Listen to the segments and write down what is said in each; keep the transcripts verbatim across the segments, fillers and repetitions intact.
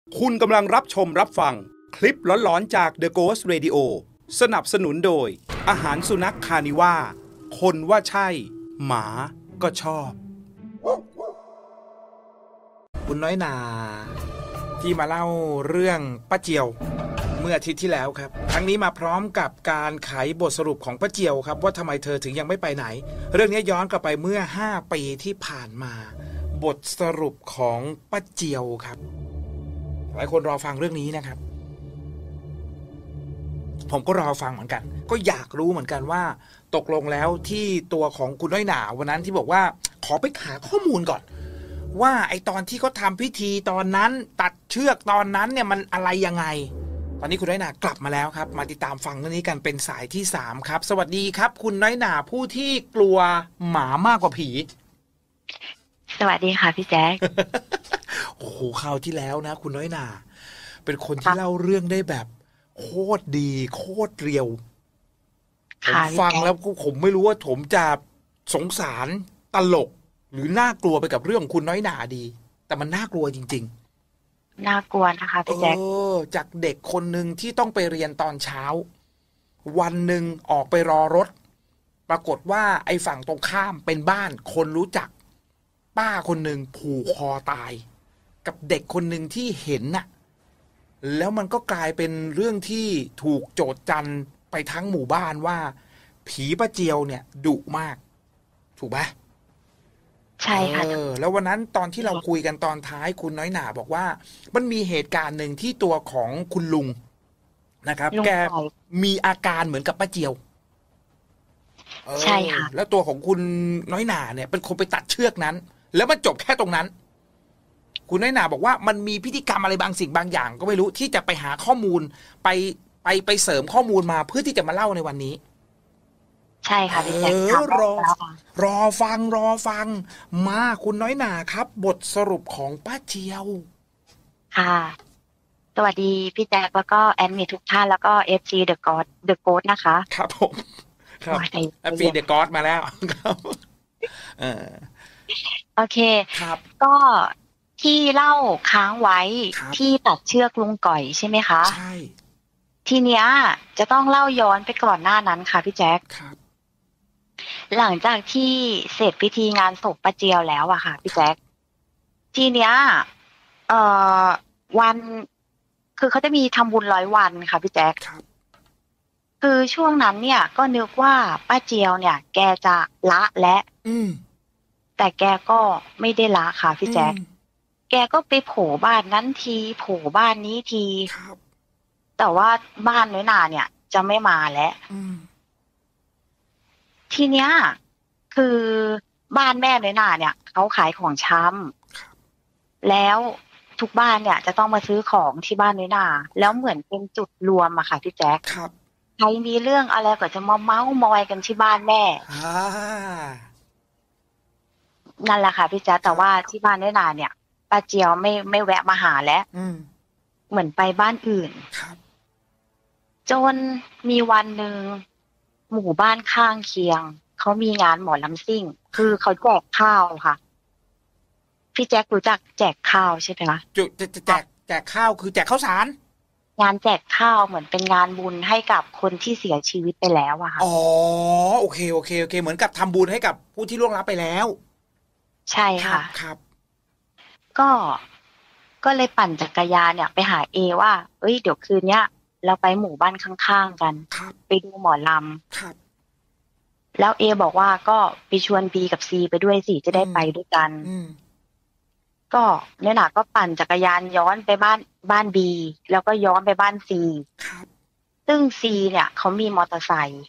คุณกำลังรับชมรับฟังคลิปหลอนๆจาก The Ghost Radio สนับสนุนโดยอาหารสุนัขคานิว่าคนว่าใช่หมาก็ชอบคุณน้อยนาที่มาเล่าเรื่องป้าเจียวเมื่ออาทิตย์ที่แล้วครับครั้งนี้มาพร้อมกับการไขบทสรุปของป้าเจียวครับว่าทำไมเธอถึงยังไม่ไปไหนเรื่องนี้ย้อนกลับไปเมื่อห้าปีที่ผ่านมาบทสรุปของป้าเจียวครับหลายคนรอฟังเรื่องนี้นะครับผมก็รอฟังเหมือนกันก็อยากรู้เหมือนกันว่าตกลงแล้วที่ตัวของคุณน้อยหนาวันนั้นที่บอกว่าขอไปหาข้อมูลก่อนว่าไอตอนที่เขาทำพิธีตอนนั้นตัดเชือกตอนนั้นเนี่ยมันอะไรยังไงตอนนี้คุณน้อยหนากลับมาแล้วครับมาติดตามฟังเรื่องนี้กันเป็นสายที่สามครับสวัสดีครับคุณน้อยหนาผู้ที่กลัวหมามากกว่าผีสวัสดีค่ะพี่แจ๊คโอ้โหคราวที่แล้วนะคุณน้อยหนาเป็นคนที่เล่าเรื่องได้แบบโคตรดีโคตรเรียวผมฟังแล้วผมไม่รู้ว่าผมจะสงสารตลกหรือน่ากลัวไปกับเรื่องคุณน้อยหนาดีแต่มันน่ากลัวจริงๆน่ากลัวนะคะพี่แจ๊คเออจากเด็กคนหนึ่งที่ต้องไปเรียนตอนเช้าวันหนึ่งออกไปรอรถปรากฏว่าไอ้ฝั่งตรงข้ามเป็นบ้านคนรู้จักป้าคนหนึ่งผูกคอตายกับเด็กคนหนึ่งที่เห็นน่ะแล้วมันก็กลายเป็นเรื่องที่ถูกโจษจันไปทั้งหมู่บ้านว่าผีป้าเจียวเนี่ยดุมากถูกไหมใช่ค่ะเออแล้ววันนั้นตอนที่เราคุยกันตอนท้ายคุณน้อยหนาบอกว่ามันมีเหตุการณ์หนึ่งที่ตัวของคุณลุงนะครับแกมีอาการเหมือนกับป้าเจียวใช่ค่ะแล้วตัวของคุณน้อยหนาเนี่ยเป็นคนไปตัดเชือกนั้นแล้วมันจบแค่ตรงนั้นคุณน้อยหนาบอกว่ามันมีพิธีกรรมอะไรบางสิ่งบางอย่างก็ไม่รู้ที่จะไปหาข้อมูลไปไปไปเสริมข้อมูลมาเพื่อที่จะมาเล่าในวันนี้ใช่ค่ะพี่แจ๊ครอรอฟังรอฟังมาคุณน้อยหนาครับบทสรุปของป้าเจียวค่ะสวัสดีพี่แจ๊คแล้วก็แอดมินทุกท่านแล้วก็เอฟซีเดอะก็อดเดอะโกสนะคะครับผมครับเอฟซีเดอะก็อดมาแล้วครับเออโอเคครับก็ที่เล่าค้างไว้ที่ตัดเชือกลุงก่อยใช่ไหมคะใช่ทีเนี้ยจะต้องเล่าย้อนไปก่อนหน้านั้นค่ะพี่แจ๊คครับหลังจากที่เสร็จพิธีงานศพป้าเจียวแล้วอะค่ะพี่แจ๊คทีเนี้ยเอ่อวันคือเขาจะมีทำบุญร้อยวันค่ะพี่แจ๊คคือช่วงนั้นเนี่ยก็นึกว่าป้าเจียวเนี่ยแกจะละและแต่แกก็ไม่ได้ละค่ะพี่แจ๊คแกก็ไปโผล่บ้านนั้นทีโผล่บ้านนี้ทีแต่ว่าบ้านน้อยหนาเนี่ยจะไม่มาแล้วทีเนี้ยคือบ้านแม่น้อยหนาเนี่ยเขาขายของชำแล้วทุกบ้านเนี่ยจะต้องมาซื้อของที่บ้านน้อยหนาแล้วเหมือนเป็นจุดรวมอะค่ะพี่แจ๊คใครมีเรื่องอะไรก็จะมาเม้ามอยกันที่บ้านแม่นั่นแหละค่ะพี่แจ๊คแต่ว่าที่บ้านน้อยหนาเนี่ยป้าเจียวไม่ไม่แวะมาหาแล้วเหมือนไปบ้านอื่นจนมีวันหนึ่งหมู่บ้านข้างเคียงเขามีงานหมอลำซิ่งคือเขาแจกข้าวค่ะพี่แจ๊ครู้จักแจกข้าวใช่ไหมคะจุจะแจกแจกข้าวคือแจกข้าวสารงานแจกข้าวเหมือนเป็นงานบุญให้กับคนที่เสียชีวิตไปแล้วอะค่ะอ๋อโอเคโอเคโอเคเหมือนกับทำบุญให้กับผู้ที่ล่วงลับไปแล้วใช่ค่ะครับก็ก็เลยปั่นจักรยานเนี่ยไปหาเอว่าเอ้ยเดี๋ยวคืนเนี้ยเราไปหมู่บ้านข้างๆกันไปดูหมอลำแล้วเอบอกว่าก็ไปชวนบีกับซีไปด้วยสิจะได้ไปด้วยกันก็เนี่ยนะก็ปั่นจักรยานย้อนไปบ้านบ้านบีแล้วก็ย้อนไปบ้านซีซึ่งซีเนี่ยเขามีมอเตอร์ไซค์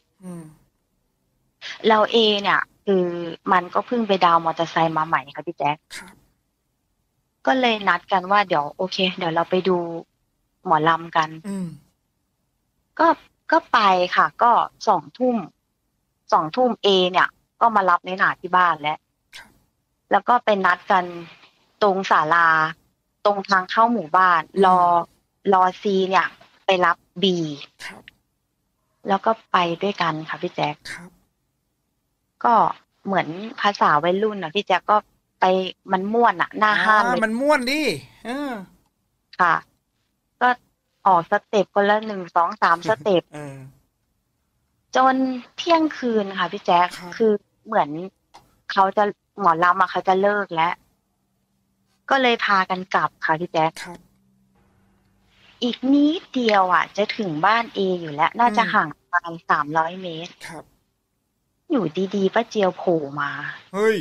แล้วเอเนี่ยคือมันก็เพิ่งไปดาวมอเตอร์ไซค์มาใหม่ค่ะพี่แจ๊คก็เลยนัดกันว่าเดี๋ยวโอเคเดี๋ยวเราไปดูหมอลำกันก็ก็ไปค่ะก็สองทุ่มสองทุ่มเอเนี่ยก็มารับในหนาที่บ้านแล้วแล้วก็ไปนัดกันตรงศาลาตรงทางเข้าหมู่บ้านรอรอซีเนี่ยไปรับบีแล้วก็ไปด้วยกันค่ะพี่แจ๊คก็เหมือนภาษาวัยรุ่นนะพี่แจ๊คก็ไปมันม่วนอะหน้าห้างเลยมันม่วนดิเออค่ะก็ออกสเต็ปคนละหนึ่งสองสามสเต็ปจนเที่ยงคืนค่ะพี่แจ๊คคือเหมือนเขาจะหมอลำอะเขาจะเลิกแล้วก็เลยพากันกลับค่ะพี่แจ๊คอีกนิดเดียวอ่ะจะถึงบ้านเออยู่แล้วน่าจะห่างประมาณสามร้อยเมตรครับอยู่ดีๆป้าเจียวโผล่มาเฮ้ย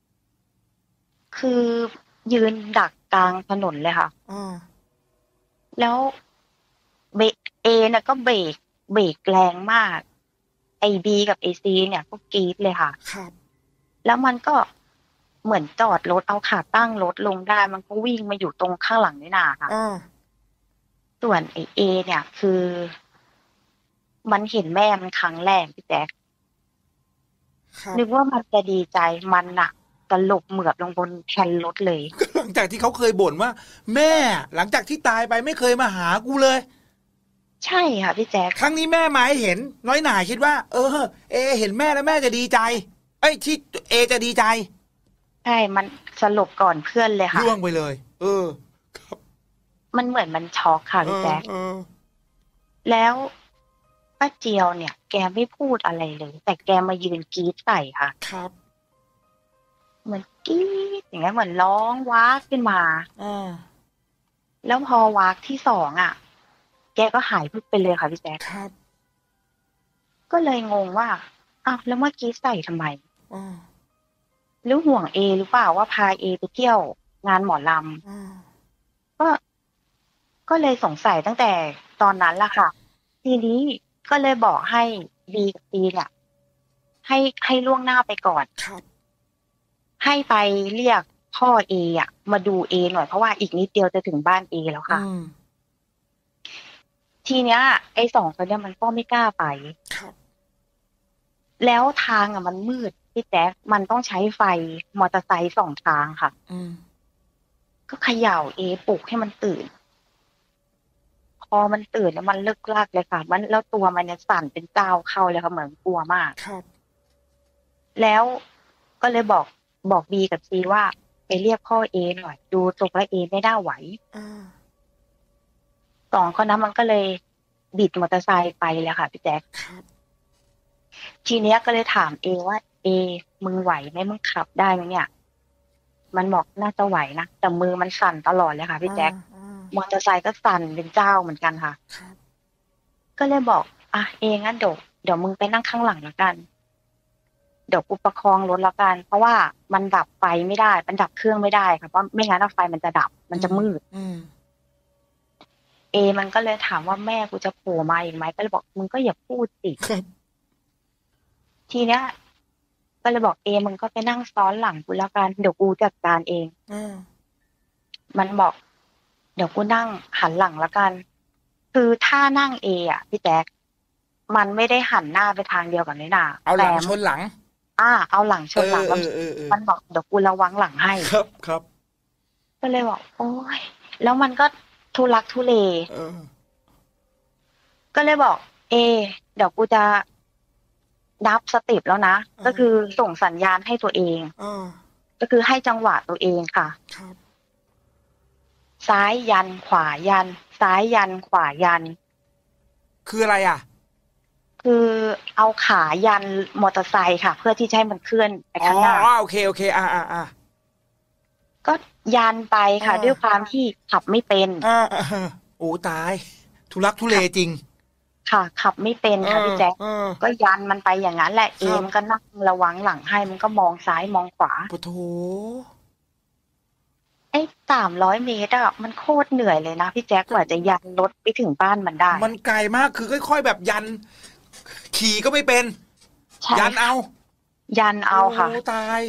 คือยืนดักกลางถนนเลยค่ะแล้วเบรกเอเนี่ยก็เบรกเบรกแรงมากไอบีกับไอซีเนี่ยก็กรี๊ดเลยค่ะครับแล้วมันก็เหมือนจอดรถเอาขาตั้งรถลงได้มันก็วิ่งมาอยู่ตรงข้างหลังนี่นาค่ะส่วนไอเอเนี่ยคือมันเห็นแม่มันครั้งแรกพี่แจ๊คนึกว่ามันจะดีใจมันอะสลบเหมือบลงบนแผ่นรถเลยหลังจากที่เขาเคยบ่นว่าแม่หลังจากที่ตายไปไม่เคยมาหากูเลยใช่ค่ะพี่แจ๊คครั้งนี้แม่มาให้เห็นน้อยหน่าคิดว่าเออเอเห็นแม่แล้วแม่จะดีใจเอ้ยที่เอจะดีใจใช่มันสลบก่อนเพื่อนเลยค่ะล่วงไปเลยเออครับมันเหมือนมันช็อกค่ะพี่แจ๊คแล้วป้าเจียวเนี่ยแกไม่พูดอะไรเลยแต่แกมายืนกรี๊ดใส่ค่ะครับเหมือนกรี๊ดอย่างเงี้ยเหมือนร้องว้าขึ้นมาอ่าแล้วพอวากที่สองอ่ะแกก็หายพึบไปเลยค่ะพี่แจ๊คครับก็เลยงงว่าอ้าวแล้วเมื่อกี้ใส่ทำไมอ่าหรือห่วงเอหรือเปล่าว่าพาเอไปเที่ยวงานหมอลำอ่าก็ก็เลยสงสัยตั้งแต่ตอนนั้นล่ะค่ะทีนี้ก็เลยบอกให้บีกับซีเนี่ยให้ให้ล่วงหน้าไปก่อนครับให้ไปเรียกพ่อเออ่ะมาดูเอหน่อยเพราะว่าอีกนิดเดียวจะถึงบ้านเอแล้วค่ะทีเนี้ยไอ้สองคนเนี้ยมันก็ไม่กล้าไปครับแล้วทางอ่ะมันมืดพี่แจ๊คมันต้องใช้ไฟมอเตอร์ไซค์สองทางค่ะอืมก็เขย่าเอปลุกให้มันตื่นพอมันตื่นแล้วมันเลิกลากเลยค่ะมันแล้วตัวมันเนี่ยสั่นเป็นเจ้าเข้าเลยค่ะเหมือนกลัวมากครับแล้วก็เลยบอกบอกบีกับซีว่าไปเรียกพ่อเอหน่อยดูตกแล้วเอไม่น่าไหวสองคนนั้นมันก็เลยบิดมอเตอร์ไซค์ไปเลยค่ะพี่แจ๊คทีเนี้ยก็เลยถามเอว่าเอมึงไหวไหมมึงขับได้ไหมเนี่ยมันบอกน่าจะไหวนะแต่มือมันสั่นตลอดเลยค่ะพี่แจ๊คมอเตอร์ไซค์ก็สั่นเป็นเจ้าเหมือนกันค่ะก็เลยบอกอ่ะเองั้นเดี๋ยวเดี๋ยวมึงไปนั่งข้างหลังแล้วกันเดี๋ยวกูประคองรถแล้วกันเพราะว่ามันดับไฟไม่ได้มันดับเครื่องไม่ได้ค่ะเพราะไม่งั้นไฟมันจะดับมันจะมืดเอมันก็เลยถามว่าแม่กูจะโผล่มาอีกไหมก็เลยบอกมึงก็อย่าพูดสิทีเนี้ยก็เลยบอกเอมึงก็ไปนั่งซ้อนหลังกูแล้วกันเดี๋ยวกูจัดการเองมันบอกเดี๋ยวกูนั่งหันหลังแล้วกันคือถ้านั่งเออ่ะพี่แจ๊คมันไม่ได้หันหน้าไปทางเดียวกับนี่นาเอาหลังชนหลังอ่าเอาหลังชนหลังแล้วมันบอกเดี๋ยวกูระวังหลังให้ครับครับก็เลยบอกโอ้ยแล้วมันก็ทุลักทุเลก็เลยบอกเอเดี๋ยวกูจะนับสเต็ปแล้วนะก็คือส่งสัญญาณให้ตัวเองก็คือให้จังหวะตัวเองค่ะครับซ้ายยันขวายันซ้ายยันขวายันคืออะไรอ่ะคือเอาขายันมอเตอร์ไซค์ค่ะเพื่อที่จะให้มันเคลื่อนไปข้างหน้าอ๋อโอเคโอเคอ่าอ่าอ่าก็ยันไปค่ะด้วยความที่ขับไม่เป็นอ่าโอ้ตายทุลักทุเลจริงค่ะขับไม่เป็นค่ะพี่แจ๊คก็ยันมันไปอย่างนั้นแหละเอมก็นั่งระวังหลังให้มันก็มองซ้ายมองขวาปะโถไอ้สามร้อยเมตรอ่ะมันโคตรเหนื่อยเลยนะพี่แจ๊คกว่าจะยันรถไปถึงบ้านมันได้มันไกลมากคือค่อยๆแบบยันขี่ก็ไม่เป็นยันเอายันเอาค่ะโอ้ตาย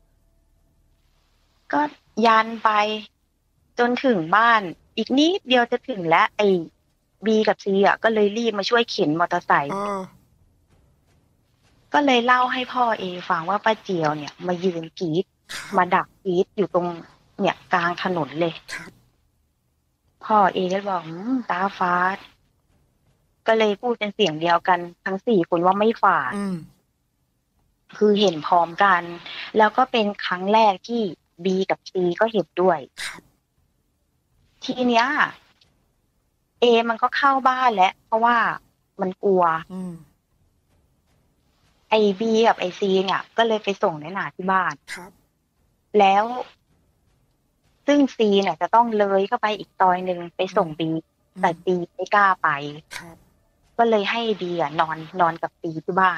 ก็ยันไปจนถึงบ้านอีกนิดเดียวจะถึงแล้วไอ้บีกับซีอ่ะก็เลยรีบมาช่วยเข็นมอเตอร์ไซค์ก็เลยเล่าให้พ่อเอฟังว่าป้าเจียวเนี่ยมายืนกรีดมาดักกรีดอยู่ตรงเนี่ยกลางถนนเลยพ่อเอก็บอกตาฟ้าก็เลยพูดเป็นเสียงเดียวกันทั้งสี่คนว่าไม่ฝาดคือเห็นพร้อมกันแล้วก็เป็นครั้งแรกที่บีกับซีก็เห็นด้วยทีเนี้ยเอมันก็เข้าบ้านแล้วเพราะว่ามันกลัวไอบีกับไอซีเนี่ยก็เลยไปส่งในหนาที่บ้านครับแล้วซึ่งซีเนี่ยจะต้องเลยเข้าไปอีกซอยหนึ่งไปส่งบีแต่ซีไม่กล้าไปครับก็เลยให้บีอ่ะนอนนอนกับซีที่บ้าน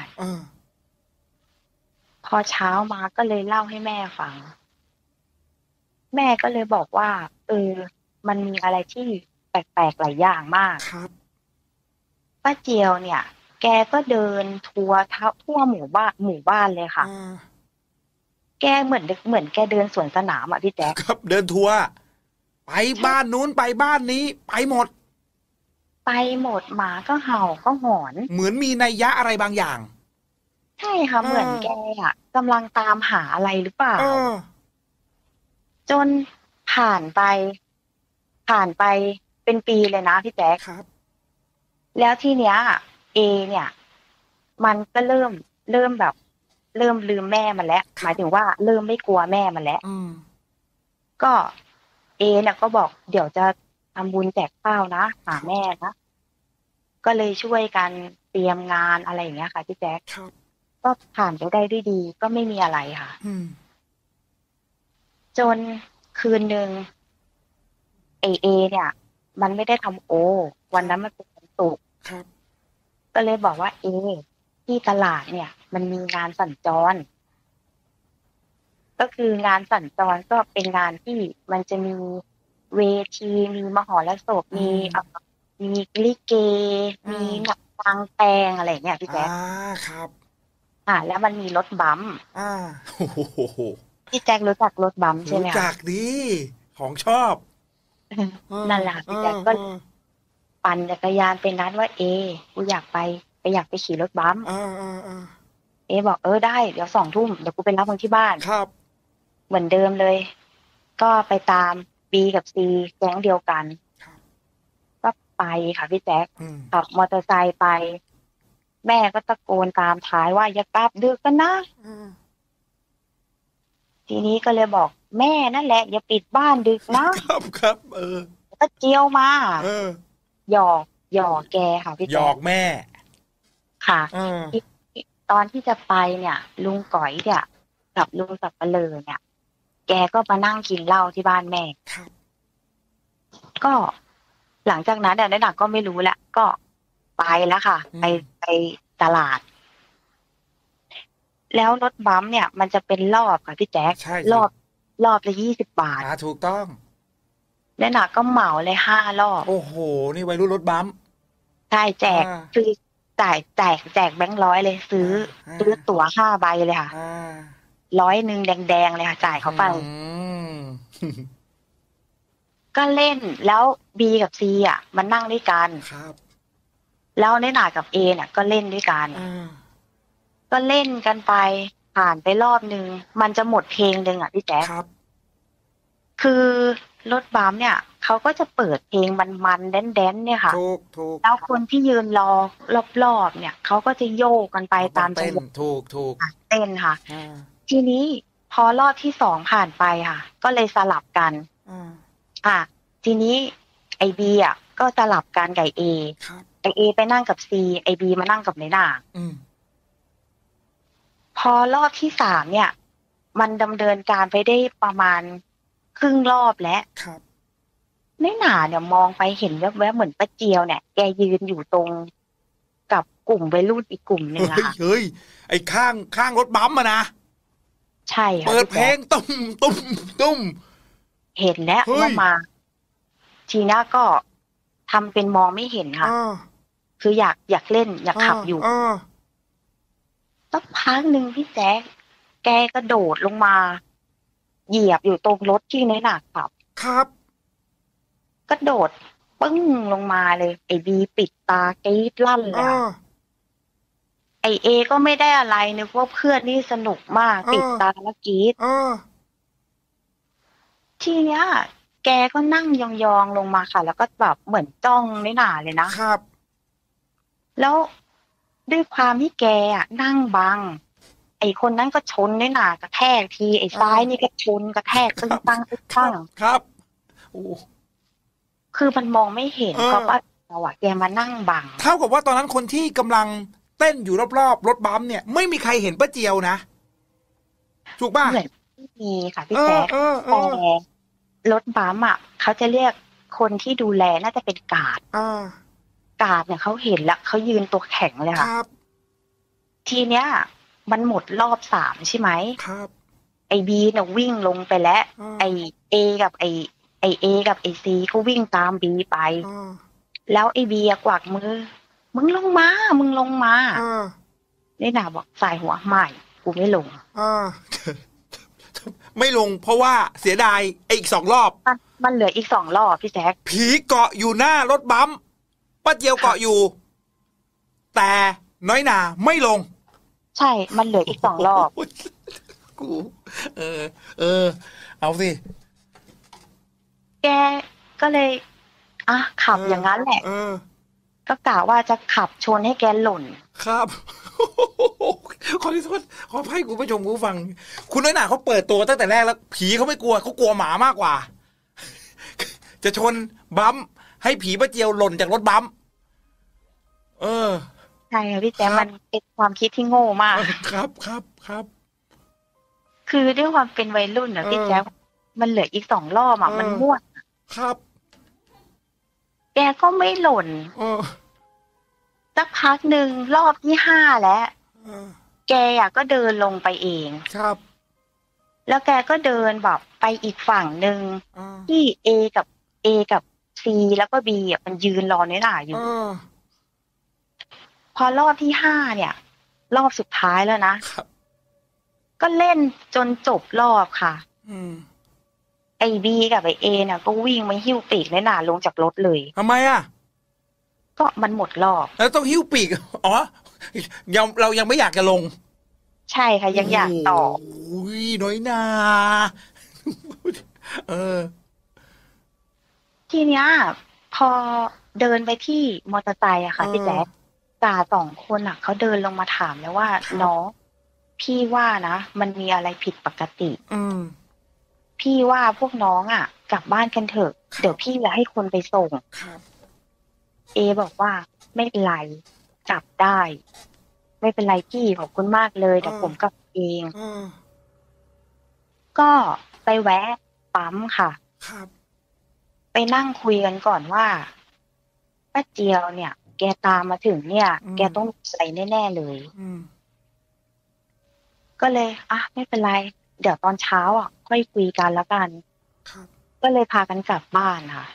พอเช้ามาก็เลยเล่าให้แม่ฟังแม่ก็เลยบอกว่าเออมันมีอะไรที่แปลกๆหลายอย่างมากครับป้าเจียวเนี่ยแกก็เดินทัวร์ทั่วหมู่บ้านหมู่บ้านเลยค่ะแกเหมือนเหมือนแกเดินสวนสนามอ่ะพี่แจ๊คครับเดินทัวร์ไปบ้านนู้นไปบ้านนี้ไปหมดไปหมดหมาก็เห่าก็หอนเหมือนมีนัยยะอะไรบางอย่างใช่ค่ะเหมือนแกอ่ะกำลังตามหาอะไรหรือเปล่าจนผ่านไปผ่านไปเป็นปีเลยนะพี่แจ๊คครับแล้วทีเนี้ยเอเนี่ยมันก็เริ่มเริ่มแบบเริ่มลืมแม่มันแล้วหมายถึงว่าเริ่มไม่กลัวแม่มันแล้วก็เอเนี่ยก็บอกเดี๋ยวจะทำบุญแจกข้าวนะหาแม่นะก็เลยช่วยกันเตรียมงานอะไรอย่างเงี้ยค่ะพี่แจ๊คก็ผ่านไปได้ด้วยดีก็ไม่มีอะไรค่ะจนคืนหนึ่งเอเอเนี่ยมันไม่ได้ทำโอวันนั้นมันเป็นวันศุกร์ก็เลยบอกว่าเอที่ตลาดเนี่ยมันมีงานสัญจรก็คืองานสัญจรก็เป็นงานที่มันจะมีเวทีมีมหรสพมีมีลิเกมีหนังกลางแปลงอะไรเนี่ยพี่แจ๊คอ่าครับอ่าแล้วมันมีรถบัมป์อ่าโอ้โหพี่แจ๊ครู้จักรถบัมป์ใช่ไหมรู้จักดิของชอบนั่นแหละพี่แจ๊คก็ปั่นจักรยานไปนัดว่าเอกูอยากไปไปอยากไปขี่รถบัมป์เอบอกเออได้เดี๋ยวสองทุ่มเดี๋ยวกูไปรับมึงที่บ้านครับเหมือนเดิมเลยก็ไปตามบีกับซีแก๊งเดียวกันก็ไปค่ะพี่แจ๊คขับมอเตอร์ไซค์ไปแม่ก็ตะโกนตามท้ายว่าอย่ากลับดึกกันนะทีนี้ก็เลยบอกแม่นั่นแหละอย่าปิดบ้านดึกนะครับครับเออก็เจียวมาเออหยอกหยอกแกค่ะพี่แจ๊คหยอกแม่ค่ะตอนที่จะไปเนี่ยลุงก๋อยเนี่ยกับลุงสับปะเลอเนี่ยแกก็มานั่งกินเหล้าที่บ้านแม่ครับก็หลังจากนั้นเดี๋ยวในหนักก็ไม่รู้แล้วก็ไปแล้วค่ะไปไปตลาดแล้วรถบัมป์เนี่ยมันจะเป็นรอบค่ะพี่แจ๊ครอบรอบละยี่สิบบาทอ่าถูกต้องในหนักก็เหมาเลยห้ารอบโอ้โหนี่วัยรุ่นรถบัมป์ใช่แจกคือจ่ายแจกแจกแบงค์ร้อยเลยซื้อซื้อตั๋วห้าใบเลยค่ะร้อยหนึ่งแดงๆเลยค่ะจ่ายเขาไปก็เล่นแล้วบีกับซีอ่ะมันนั่งด้วยกันครับแล้วในหนากับเอเนี่ยก็เล่นด้วยกันก็เล่นกันไปผ่านไปรอบนึงมันจะหมดเพลงนึงอ่ะพี่แจ๊คครับคือรถบัมเนี่ยเขาก็จะเปิดเพลงมันๆแดนๆเนี่ยค่ะถูกถูกแล้วคนที่ยืนรอรอบๆเนี่ยเขาก็จะโยกกันไปตามจังหวะถูกถูกเต้นค่ะทีนี้พอรอบที่สองผ่านไปค่ะก็เลยสลับกันอ่าทีนี้ไอบีอ่ะก็สลับกันกับเอไอเอไปนั่งกับซีไอบีมานั่งกับในหน้าพอรอบที่สามเนี่ยมันดำเนินการไปได้ประมาณครึ่งรอบแล้วในหน้าเนี่ยมองไปเห็นแวบๆเหมือนป้าเจียวเนี่ยแกยืนอยู่ตรงกับกลุ่มวัยรุ่นอีกกลุ่มนึงอะค่ะเฮ้ยไอข้างข้างรถบัมป์อะนะใช่ค่ะเปิดเพลงตุ้มตุ้มตุ้มเห็นแล้วว่ามาทีน่าก็ทำเป็นมองไม่เห็นค่ะคืออยากอยากเล่นอยากขับอยู่สักพักหนึ่งพี่แจ๊คแกกระโดดลงมาเหยียบอยู่ตรงรถที่ในหนักขับครับกระโดดปึ้งลงมาเลยไอ้บีปิดตากรี๊ดลั่นเลยไอเอก็ไม่ได้อะไรนึกว่าเพื่อนนี่สนุกมากปิดตาแล้วกรี๊ดทีเนี้ยแกก็นั่งยองๆลงมาค่ะแล้วก็แบบเหมือนจ้องในหน้าเลยนะครับแล้วด้วยความที่แกอ่ะนั่งบังไอ้คนนั้นก็ชนในหน้ากระแทกทีไอ้ซ้ายนี่ก็ชนกระแทกตึ้งตั้งตึ้งตั้งครับโอ้คือมันมองไม่เห็นเพราะว่าเราอะแกมานั่งบังเท่ากับว่าตอนนั้นคนที่กำลังเต้นอยู่รอบๆรถบัมเนี่ยไม่มีใครเห็นป้าเจียวนะถูกป่ะเหมือนไม่มีค่ะพี่เออแจ๊คเออเอแต่อรถบัมอะเขาจะเรียกคนที่ดูแลน่าจะเป็นการ์ดอ่าการ์ดเนี่ยเขาเห็นแล้วเขายืนตัวแข็งเลยค่ะครับทีเนี้ยมันหมดรอบสามใช่ไหมครับไอบีเนี่ยวิ่งลงไปแล้วอ่าไอเอกับไอไอเอกับไอซีก็วิ่งตามบีไปอ่าแล้วไอบีกวักมือมึงลงมามึงลงมาอ่านี่นาบอกสายหัวไม่กูไม่ลงอ่าไม่ลงเพราะว่าเสียดายไอ้อีกสองรอบมันมันเหลืออีกสองรอบพี่แจ๊คผีเกาะอยู่หน้ารถบัมป้าเจียวเกาะอยู่ แต่น้อยหนาไม่ลงใช่มันเหลืออีกสองรอบกูเออเออเอาสิแกก็เลยอ่ะขับอย่างนั้นแหละก็กะว่าจะขับชนให้แกหล่นครับขอโทษขอให้คุณผู้ชมผู้ฟังคุณน้อยหนาเขาเปิดตัวตั้งแต่แรกแล้วผีเขาไม่กลัวเขากลัวหมามากกว่าจะชนบัมให้ผีป้าเจียวหล่นจากรถบัมเออใช่ค่ะพี่แจ๊คมันเป็นความคิดที่โง่มากครับครับครับคือด้วยความเป็นวัยรุ่นอ่ะพี่แจ๊คมันเหลืออีกสองรอบอ่ะมันม่วนครับแกก็ไม่หล่นสักพักหนึ่งรอบที่ห้าแล้วแกอ่ะก็เดินลงไปเองครับแล้วแกก็เดินแบบไปอีกฝั่งหนึ่งที่เอกับเอกับซีแล้วก็บีอ่ะมันยืนรอในหน้าอยู่พอรอบที่ห้าเนี่ยรอบสุดท้ายแล้วนะก็เล่นจนจบรอบค่ะไอบีกับไอเอเนี่ยก็วิ่งมาหิ้วปีกในหน้าลงจากรถเลยทำไมอ่ะก็มันหมดรอบแล้วต้องหิ้วปีกอ๋อยังเรายังไม่อยากจะลงใช่ค่ะยังอยากต่ออุ้ยน้อยนาเออทีเนี้ยพอเดินไปที่มอเตอร์ไซค์อะค่ะพี่แจ๊คจ่าสองคนอะเขาเดินลงมาถามแล้วว่าน้องพี่ว่านะมันมีอะไรผิดปกติอืมพี่ว่าพวกน้องอะกลับบ้านกันเถอะเดี๋ยวพี่จะให้คนไปส่งเอบอกว่าไม่เป็นไรกลับได้ไม่เป็นไรพี่ขอบคุณมากเลยเดี๋ยวผมกลับเองก็ไปแวะปั๊มค่ะครับไปนั่งคุยกันก่อนว่าป้าเจียวเนี่ยแกตามมาถึงเนี่ยแกต้องใส่แน่ๆเลยก็เลยอ่ะไม่เป็นไรเดี๋ยวตอนเช้าอ่ะค่อยคุยกันแล้วกันก็เลยพากันกลับบ้านค่ะ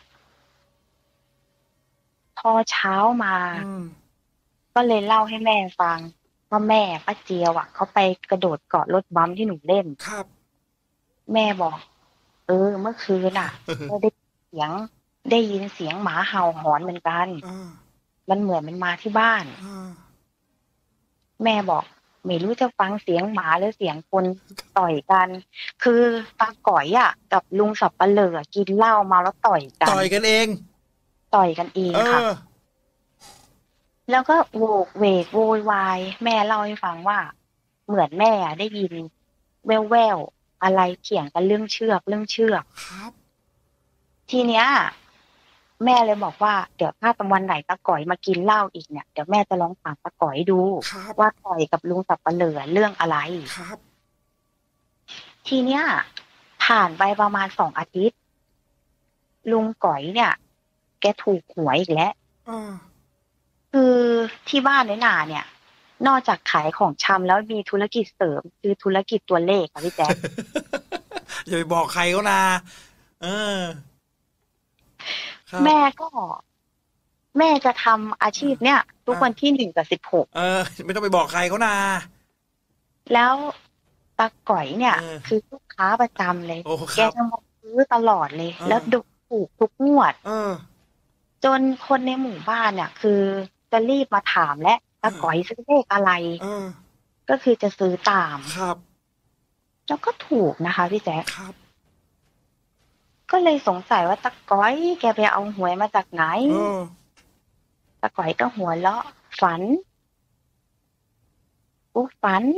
พอเช้ามาก็เลยเล่าให้แม่ฟังว่าแม่ป้าเจียวอ่ะเขาไปกระโดดเกาะรถบัมที่หนูเล่นครับแม่บอกเออเมื่อคืนอ่ะก็ได้เสียงได้ยินเสียงหมาเห่าหอนเหมือนกันมันเหมือนมันมาที่บ้านแม่บอกไม่รู้จะฟังเสียงหมาหรือเสียงคนต่อยกันคือตาก๋อยอ่ะกับลุงสับปะเหร่อกินเหล้ามาแล้วต่อยกันต่อยกันเองต่อยกันเองค่ะแล้วก็โวกเวกโวยวายแม่เล่าให้ฟังว่าเหมือนแม่ได้ยินแววแววอะไรเถียงกันเรื่องเชือกเรื่องเชือกครับทีเนี้ยแม่เลยบอกว่าเดี๋ยวถ้าตะวันไหนตาก๋อยมากินเหล้าอีกเนี่ยเดี๋ยวแม่จะลองถามตาก๋อยดูว่าต่อยกับลุงสับปะเหร่อเรื่องอะไรครับทีเนี้ยผ่านไปประมาณสองอาทิตย์ลุงก๋อยเนี่ยแกถูกหวยอีกแล้วคือที่บ้านในนาเนี่ยนอกจากขายของชำแล้วมีธุรกิจเสริมคือธุรกิจตัวเลขค่ะพี่แจ๊คอย่าไปบอกใครเขานะเออแม่ก็แม่จะทำอาชีพเนี่ยทุกวันที่หนึ่งกับสิบหกเออไม่ต้องไปบอกใครเขานะแล้วตาก๋อยเนี่ยคือลูกค้าประจำเลยแกจะมาซื้อตลอดเลยแล้วดูถูกทุกงวดจนคนในหมู่บ้านเนี่ยคือจะรีบมาถามและตาก๋อยซื้อเลขอะไรก็คือจะซื้อตามครับแล้วก็ถูกนะคะพี่แจ๊คครับก็เลยสงสัยว่าตาก๋อยแกไปเอาหวยมาจากไหนตาก๋อยก็หัวเราะฝันอุ๊ฝัน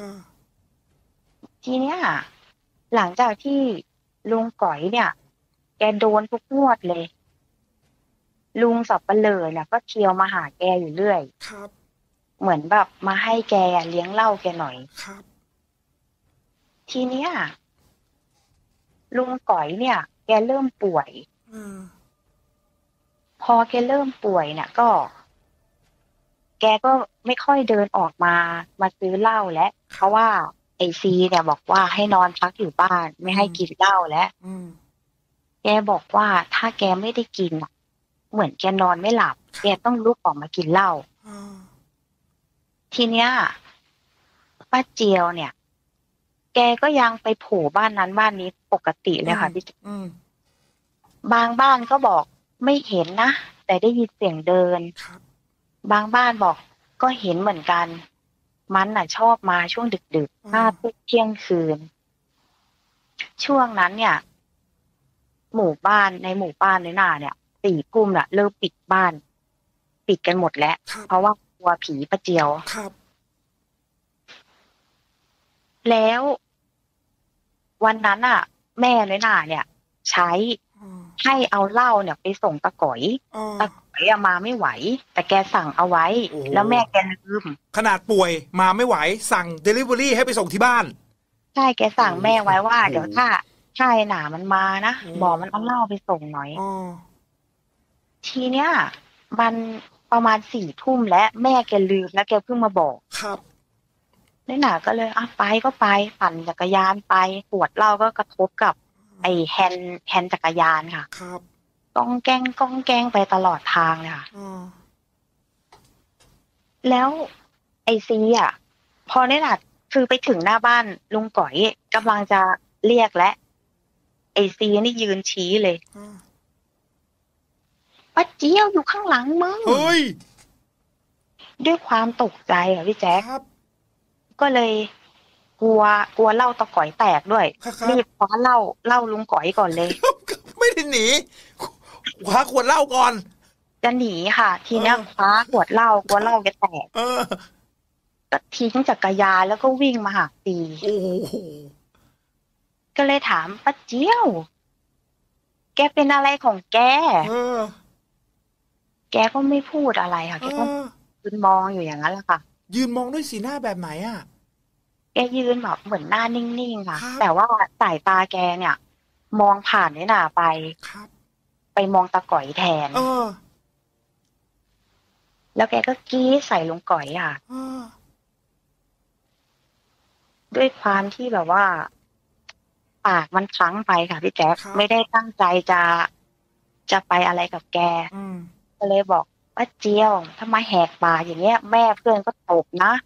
ทีเนี้ยหลังจากที่ลุงก๋อยเนี่ยแกโดนทุกงวดเลยลุงสับปะเลอเนี่ยก็เที่ยวมาหาแกอยู่เรื่อยครับเหมือนแบบมาให้แกเลี้ยงเหล้าแกหน่อยครับทีเนี้ยลุงก๋อยเนี่ยแกเริ่มป่วยอืมพอแกเริ่มป่วยเนี่ยก็แกก็ไม่ค่อยเดินออกมามาซื้อเหล้าแล้วเพราะว่าไอซีเนี่ยบอกว่าให้นอนพักอยู่บ้านไม่ให้กินเหล้าแล้วแกบอกว่าถ้าแกไม่ได้กินอ่ะเหมือนแกนอนไม่หลับแกต้องลุกออกมากินเหล้าทีเนี้ยป้าเจียวเนี่ยแกก็ยังไปโผล่บ้านนั้นบ้านนี้ปกติเลยค่ะพี่บางบ้านก็บอกไม่เห็นนะแต่ได้ยินเสียงเดินบางบ้านบอกก็เห็นเหมือนกันมันน่ะชอบมาช่วงดึกๆห้าทุ่มเที่ยงคืนช่วงนั้นเนี่ยหมู่บ้านในหมู่บ้านในหน้าเนี่ยสี่ทุ่มน่ะเริ่มปิดบ้านปิดกันหมดแล้วเพราะว่ากลัวผีป้าเจียวครับแล้ววันนั้นอ่ะแม่น้อยหน่าเนี่ยใช้ให้เอาเหล้าเนี่ยไปส่งตะก๋อยตะก๋อยมาไม่ไหวแต่แกสั่งเอาไว้แล้วแม่แกลืมขนาดป่วยมาไม่ไหวสั่ง delivery ให้ไปส่งที่บ้านใช่แกสั่งแม่ไว้ว่าเดี๋ยวถ้าใช่หนามันมานะบอกมันเอาเหล้าไปส่งหน่อยทีเนี้ยมันประมาณสี่ทุ่มแล้วแม่แกลืมแล้วแกเพิ่งมาบอกครับนี่หนาก็เลยอ่ะไปก็ไปปั่นจักรยานไปขวดเหล้าก็กระทบกับไอ้แฮนด์แฮนด์จักรยานค่ะครับก้องแกงก้องแกงไปตลอดทางเลยค่ะแล้วไอซีอ่ะพอเนี่ยนะคือไปถึงหน้าบ้านลุงก๋อยกำลังจะเรียกและไอซีนี่ยืนชี้เลยป้าเจียวอยู่ข้างหลังมึงเฮ้ยด้วยความตกใจอ่ะพี่แจ๊คก็เลยกลัวกลัวเหล้าตะก๋อยแตกด้วยรีบคว้าเหล้าเหล้าลุงก๋อยก่อนเลยไม่ได้หนีคว้าขวดเหล้าก่อนจะหนีค่ะทีนี้คว้าขวดเหล้ากลัวเหล้าจะแตกก็ทิ้งจักรยานแล้วก็วิ่งมาหาตีก็เลยถามป้าเจียวแกเป็นอะไรของแกแกก็ไม่พูดอะไรค่ะแกก็ยืนมองอยู่อย่างนั้นแหละค่ะยืนมองด้วยสีหน้าแบบไหนอ่ะแกยืนแบบเหมือนหน้านิ่งๆค่ะแต่ว่าสายตาแกเนี่ยมองผ่านนี่นาไปไปมองตะก๋อยแทนแล้วแกก็กี้ใส่ลงก๋อยอ่ะด้วยความที่แบบว่าปากมันพลั้งไปค่ะพี่แจ๊คไม่ได้ตั้งใจจะจะไปอะไรกับแกก็เลยบอกป้าเจียวถ้ามาแหกปากอย่างเงี้ยแม่เพื่อนก็ตบนะ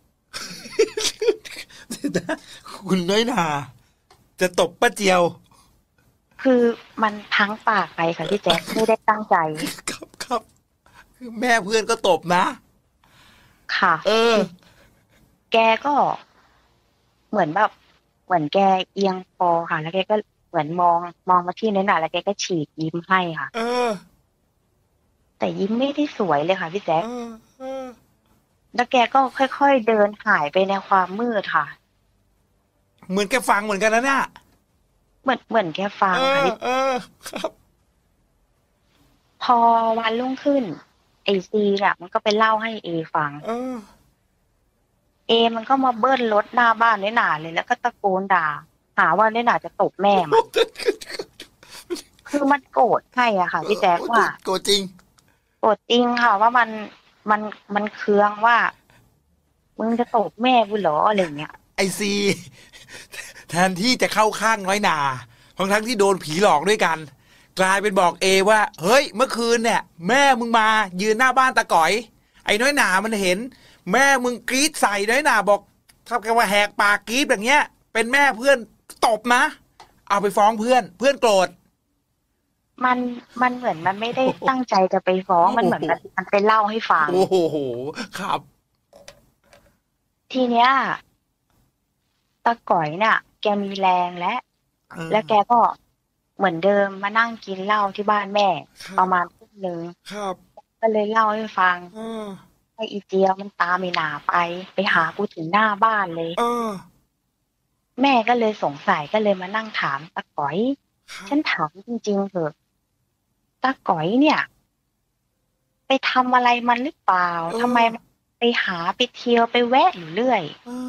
คุณน้อยนาจะตบป้าเจียวคือมันพังปากไปค่ะพี่แจ๊คไม่ได้ตั้งใจครับครับคือแม่เพื่อนก็ตบนะค่ะเออแกก็เหมือนแบบเหมือนแกเอียงคอค่ะแล้วแกก็เหมือนมองมองมาที่นั่นน่ะแล้วแกก็ฉีกยิ้มให้ค่ะเออแต่ยิ้มไม่ได้สวยเลยค่ะพี่แจ๊คแล้วแกก็ค่อยๆเดินหายไปในความมืดค่ะเหมือนแกฟังเหมือนกันนะเนี่ยเหมือนเหมือนแกฟังค่ะเออครับพอวันรุ่งขึ้นไอซีเนี่ยมันก็ไปเล่าให้เอฟังเออเอมันก็มาเบิ้ลรถหน้าบ้านน้อยหนาเลยแล้วก็ตะโกนด่าหาว่าน้อยหนาจะตบแม่มันคือมันโกรธให้อ่ะค่ะพี่แจ๊คว่าโกรธจริงโกรธจริงค่ะว่ามันมันมันเคืองว่ามึงจะตบแม่กูเหรออะไรเงี้ยไอซีแทนที่จะเข้าข้างน้อยหนาทั้งทั้งที่โดนผีหลอกด้วยกันกลายเป็นบอกเอว่าเฮ้ยเมื่อคืนเนี่ยแม่มึงมายืนหน้าบ้านตะก๋อยไอ้น้อยหนามันเห็นแม่มึงกรี๊ดใส่น้อยหนาบอกถ้าแกว่าแหกปากกรี๊ดแบบเนี้ยเป็นแม่เพื่อนตบนะเอาไปฟ้องเพื่อนเพื่อนโกรธมันมันเหมือนมันไม่ได้ตั้งใจจะไปฟ้องมันเหมือนมันมันไปเล่าให้ฟังโอ้โหครับทีเนี้ยตะก๋อยเนี่ยแกมีแรงและแล้วแกก็เหมือนเดิมมานั่งกินเหล้าที่บ้านแม่ประมาณทุ่มนึงก็เลยเล่าให้ฟังไอ้อีเจียวมันตามไอ้หนาไปไปหากูถึงหน้าบ้านเลยแม่ก็เลยสงสัยก็เลยมานั่งถามตะก๋อยฉันถามจริงๆเถอะตะก๋อยเนี่ยไปทำอะไรมันหรือเปล่าทำไมไปหาไปเที่ยวไปแวะอยู่เรื่อย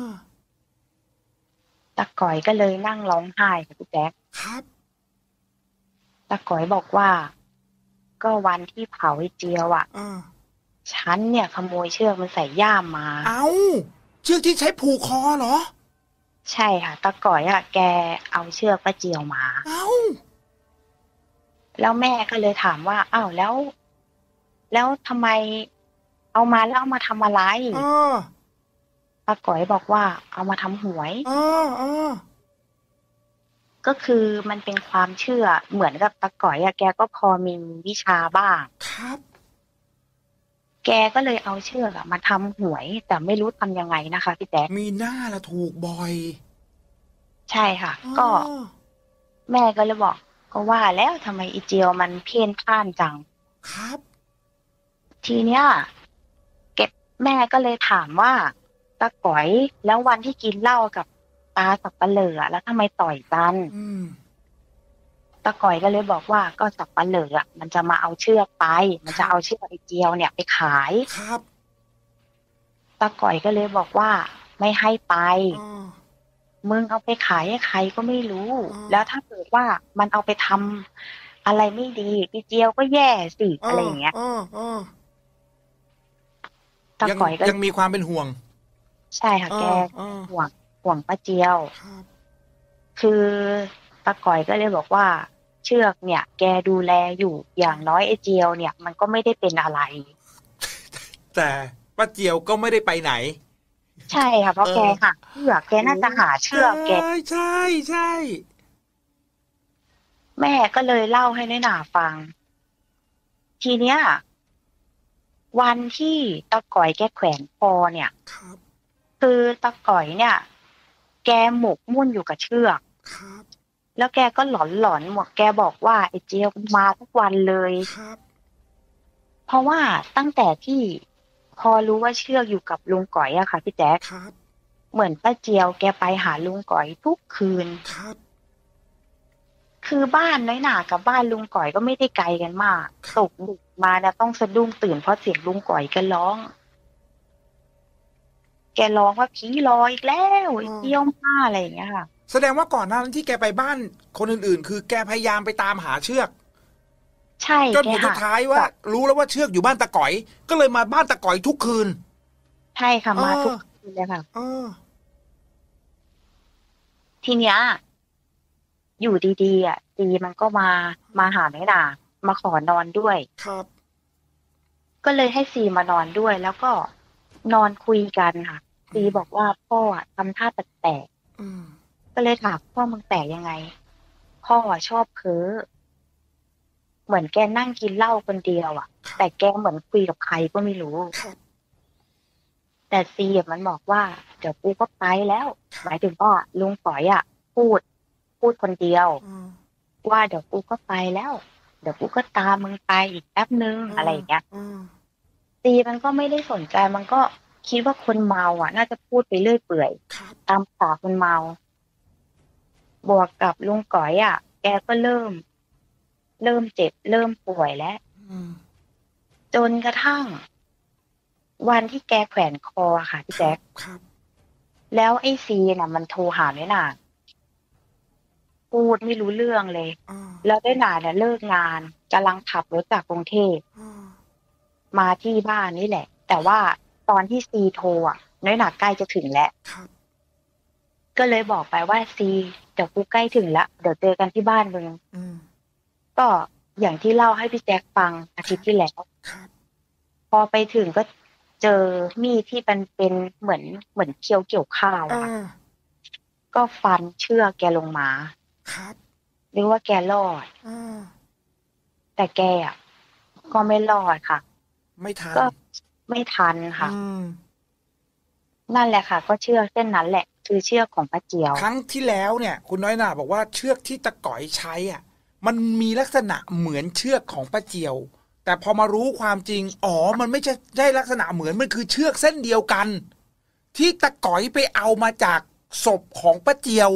ตาก๋อยก็เลยนั่งร้องไห้ค่ะพี่แจ๊คครับตาก๋อยบอกว่าก็วันที่เผาไอ้เจียวอ่ะฉันเนี่ยขโมยเชือกมันใส่ย่ามมาเอ้าเชือกที่ใช้ผูกคอเหรอใช่ค่ะตาก๋อยอ่ะแกเอาเชือกป้าเจียวมาเอ้าแล้วแม่ก็เลยถามว่าอ้าวแล้วแล้วทำไมเอามาแล้วเอามาทำอะไรตาก๋อยบอกว่าเอามาทำหวยก็คือมันเป็นความเชื่อเหมือนกับตาก๋อยอะแกก็พอมีวิชาบ้างครับแกก็เลยเอาเชือกอะมาทำหวยแต่ไม่รู้ทำยังไงนะคะพี่แจ๊คมีหน้าละถูกบ่อยใช่ค่ะก็แม่ก็เลยบอกก็ว่าแล้วทำไมอีเจียวมันเพี้ยนพล่านจังครับทีเนี้ยเก็บแม่ก็เลยถามว่าตาก๋อยแล้ววันที่กินเหล้ากับตาสับปะเหร่อแล้วทำไมต่อยกันตาก๋อยก็เลยบอกว่าก็สับปะเหร่อมันจะมาเอาเชือกไปมันจะเอาเชือกไอ้เจียวเนี่ยไปขายครับตาก๋อยก็เลยบอกว่าไม่ให้ไปมึงเอาไปขายให้ใครก็ไม่รู้แล้วถ้าเกิดว่ามันเอาไปทำอะไรไม่ดีพี่เจียวก็แย่สิอะไรอย่างเงี้ยตาก๋อยก็ยังมีความเป็นห่วงใช่ค่ะแกห่วงห่วงป้าเจียวคือตาก๋อยก็เลยบอกว่าเชือกเนี่ยแกดูแลอยู่อย่างน้อยไอ้เจียวเนี่ยมันก็ไม่ได้เป็นอะไรแต่ป้าเจียวก็ไม่ได้ไปไหนใช่ค่ะเพราะแกหักเชือกแกน่าจะหาเชือกแกใช่ใช่ใช่แม่ก็เลยเล่าให้น้อยหนาฟังทีเนี้ยวันที่ตาก๋อยแกแขวนคอเนี่ยคือตาก๋อยเนี่ยแกหมกมุ่นอยู่กับเชือกแล้วแกก็หลอนหลอนหมดแกบอกว่าไอ้เจียวมาทุกวันเลยเพราะว่าตั้งแต่ที่พอรู้ว่าเชือกอยู่กับลุงก๋อยอะค่ะพี่แจ๊คเหมือนป้าเจียวแกไปหาลุงก๋อยทุกคืนคือบ้านน้อยหนากับบ้านลุงก๋อยก็ไม่ได้ไกลกันมากตกดึกมาเนี่ยต้องสะดุ้งตื่นเพราะเสียงลุงก๋อยแกร้องแกร้องว่าผีลอยอีกแล้วไอ้เจียวมาอะไรอย่างเงี้ยค่ะแสดงว่าก่อนหน้านั้นที่แกไปบ้านคนอื่นๆคือแกพยายามไปตามหาเชือกใช่จนผลสุดท้ายว่ารู้แล้วว่าเชือกอยู่บ้านตะก๋อยก็เลยมาบ้านตะก๋อยทุกคืนใช่ค่ะมาทุกคืนเลยค่ะทีเนี้ยอยู่ดีๆอ่ะตีมันก็มามาหาแม่ดามาขอนอนด้วยครับก็เลยให้ซีมานอนด้วยแล้วก็นอนคุยกันค่ะซีบอกว่าพ่อทำท่าแปลกๆก็เลยถามพ่อมึงแปลกยังไงพ่อชอบเพ้อเหมือนแกนั่งกินเหล้าคนเดียวอ่ะแต่แกเหมือนคุยกับใครก็ไม่รู้แต่ซีมันบอกว่าเดี๋ยวกูก็ไปแล้วหมายถึงว่าลุงป๋อยอ่ะพูดพูดคนเดียวว่าเดี๋ยวกูก็ไปแล้วเดี๋ยวกูก็ตามมึงไปอีกแป๊บนึงอะไรอย่างเงี้ยซีมันก็ไม่ได้สนใจมันก็คิดว่าคนเมาอ่ะน่าจะพูดไปเรื่อยเปื่อยตามปากคนเมาบวกกับลุงก๋อยอ่ะแกก็เริ่มเริ่มเจ็บเริ่มป่วยแล้วจนกระทั่งวันที่แกแขวนคอค่ะพี่แจ๊คแล้วไอ้ซีน่ะมันโทรหาแม่นางพูดไม่รู้เรื่องเลยแล้วได้หนาเนี่ยเลิกงานกำลังขับรถจากกรุงเทพมาที่บ้านนี่แหละแต่ว่าตอนที่ซีโทรอ่ะน้อยหนาใกล้จะถึงแล้วก็เลยบอกไปว่าซีเดี๋ยวกูใกล้ถึงแล้วเดี๋ยวเจอกันที่บ้านมึงก็อย่างที่เล่าให้พี่แจ๊คฟังอาทิตย์ที่แล้วพอไปถึงก็เจอมีดที่มันเป็นเหมือนเหมือนเคี้ยวเกี่ยวข้าวอะก็ฟันเชือกแกลงมาหรือว่าแกรอดแต่แกอ่ะก็ไม่รอดค่ะไม่ทันก็ไม่ทันค่ะนั่นแหละค่ะก็เชือกเส้นนั้นแหละคือเชือกของป้าเจียวครั้งที่แล้วเนี่ยคุณน้อยหน่าบอกว่าเชือกที่ตะก๋อยใช้อ่ะมันมีลักษณะเหมือนเชือกของป้าเจียวแต่พอมารู้ความจริงอ๋อมันไม่ใช่ได้ลักษณะเหมือนมันคือเชือกเส้นเดียวกันที่ตะก๋อยไปเอามาจากศพของป้าเจียว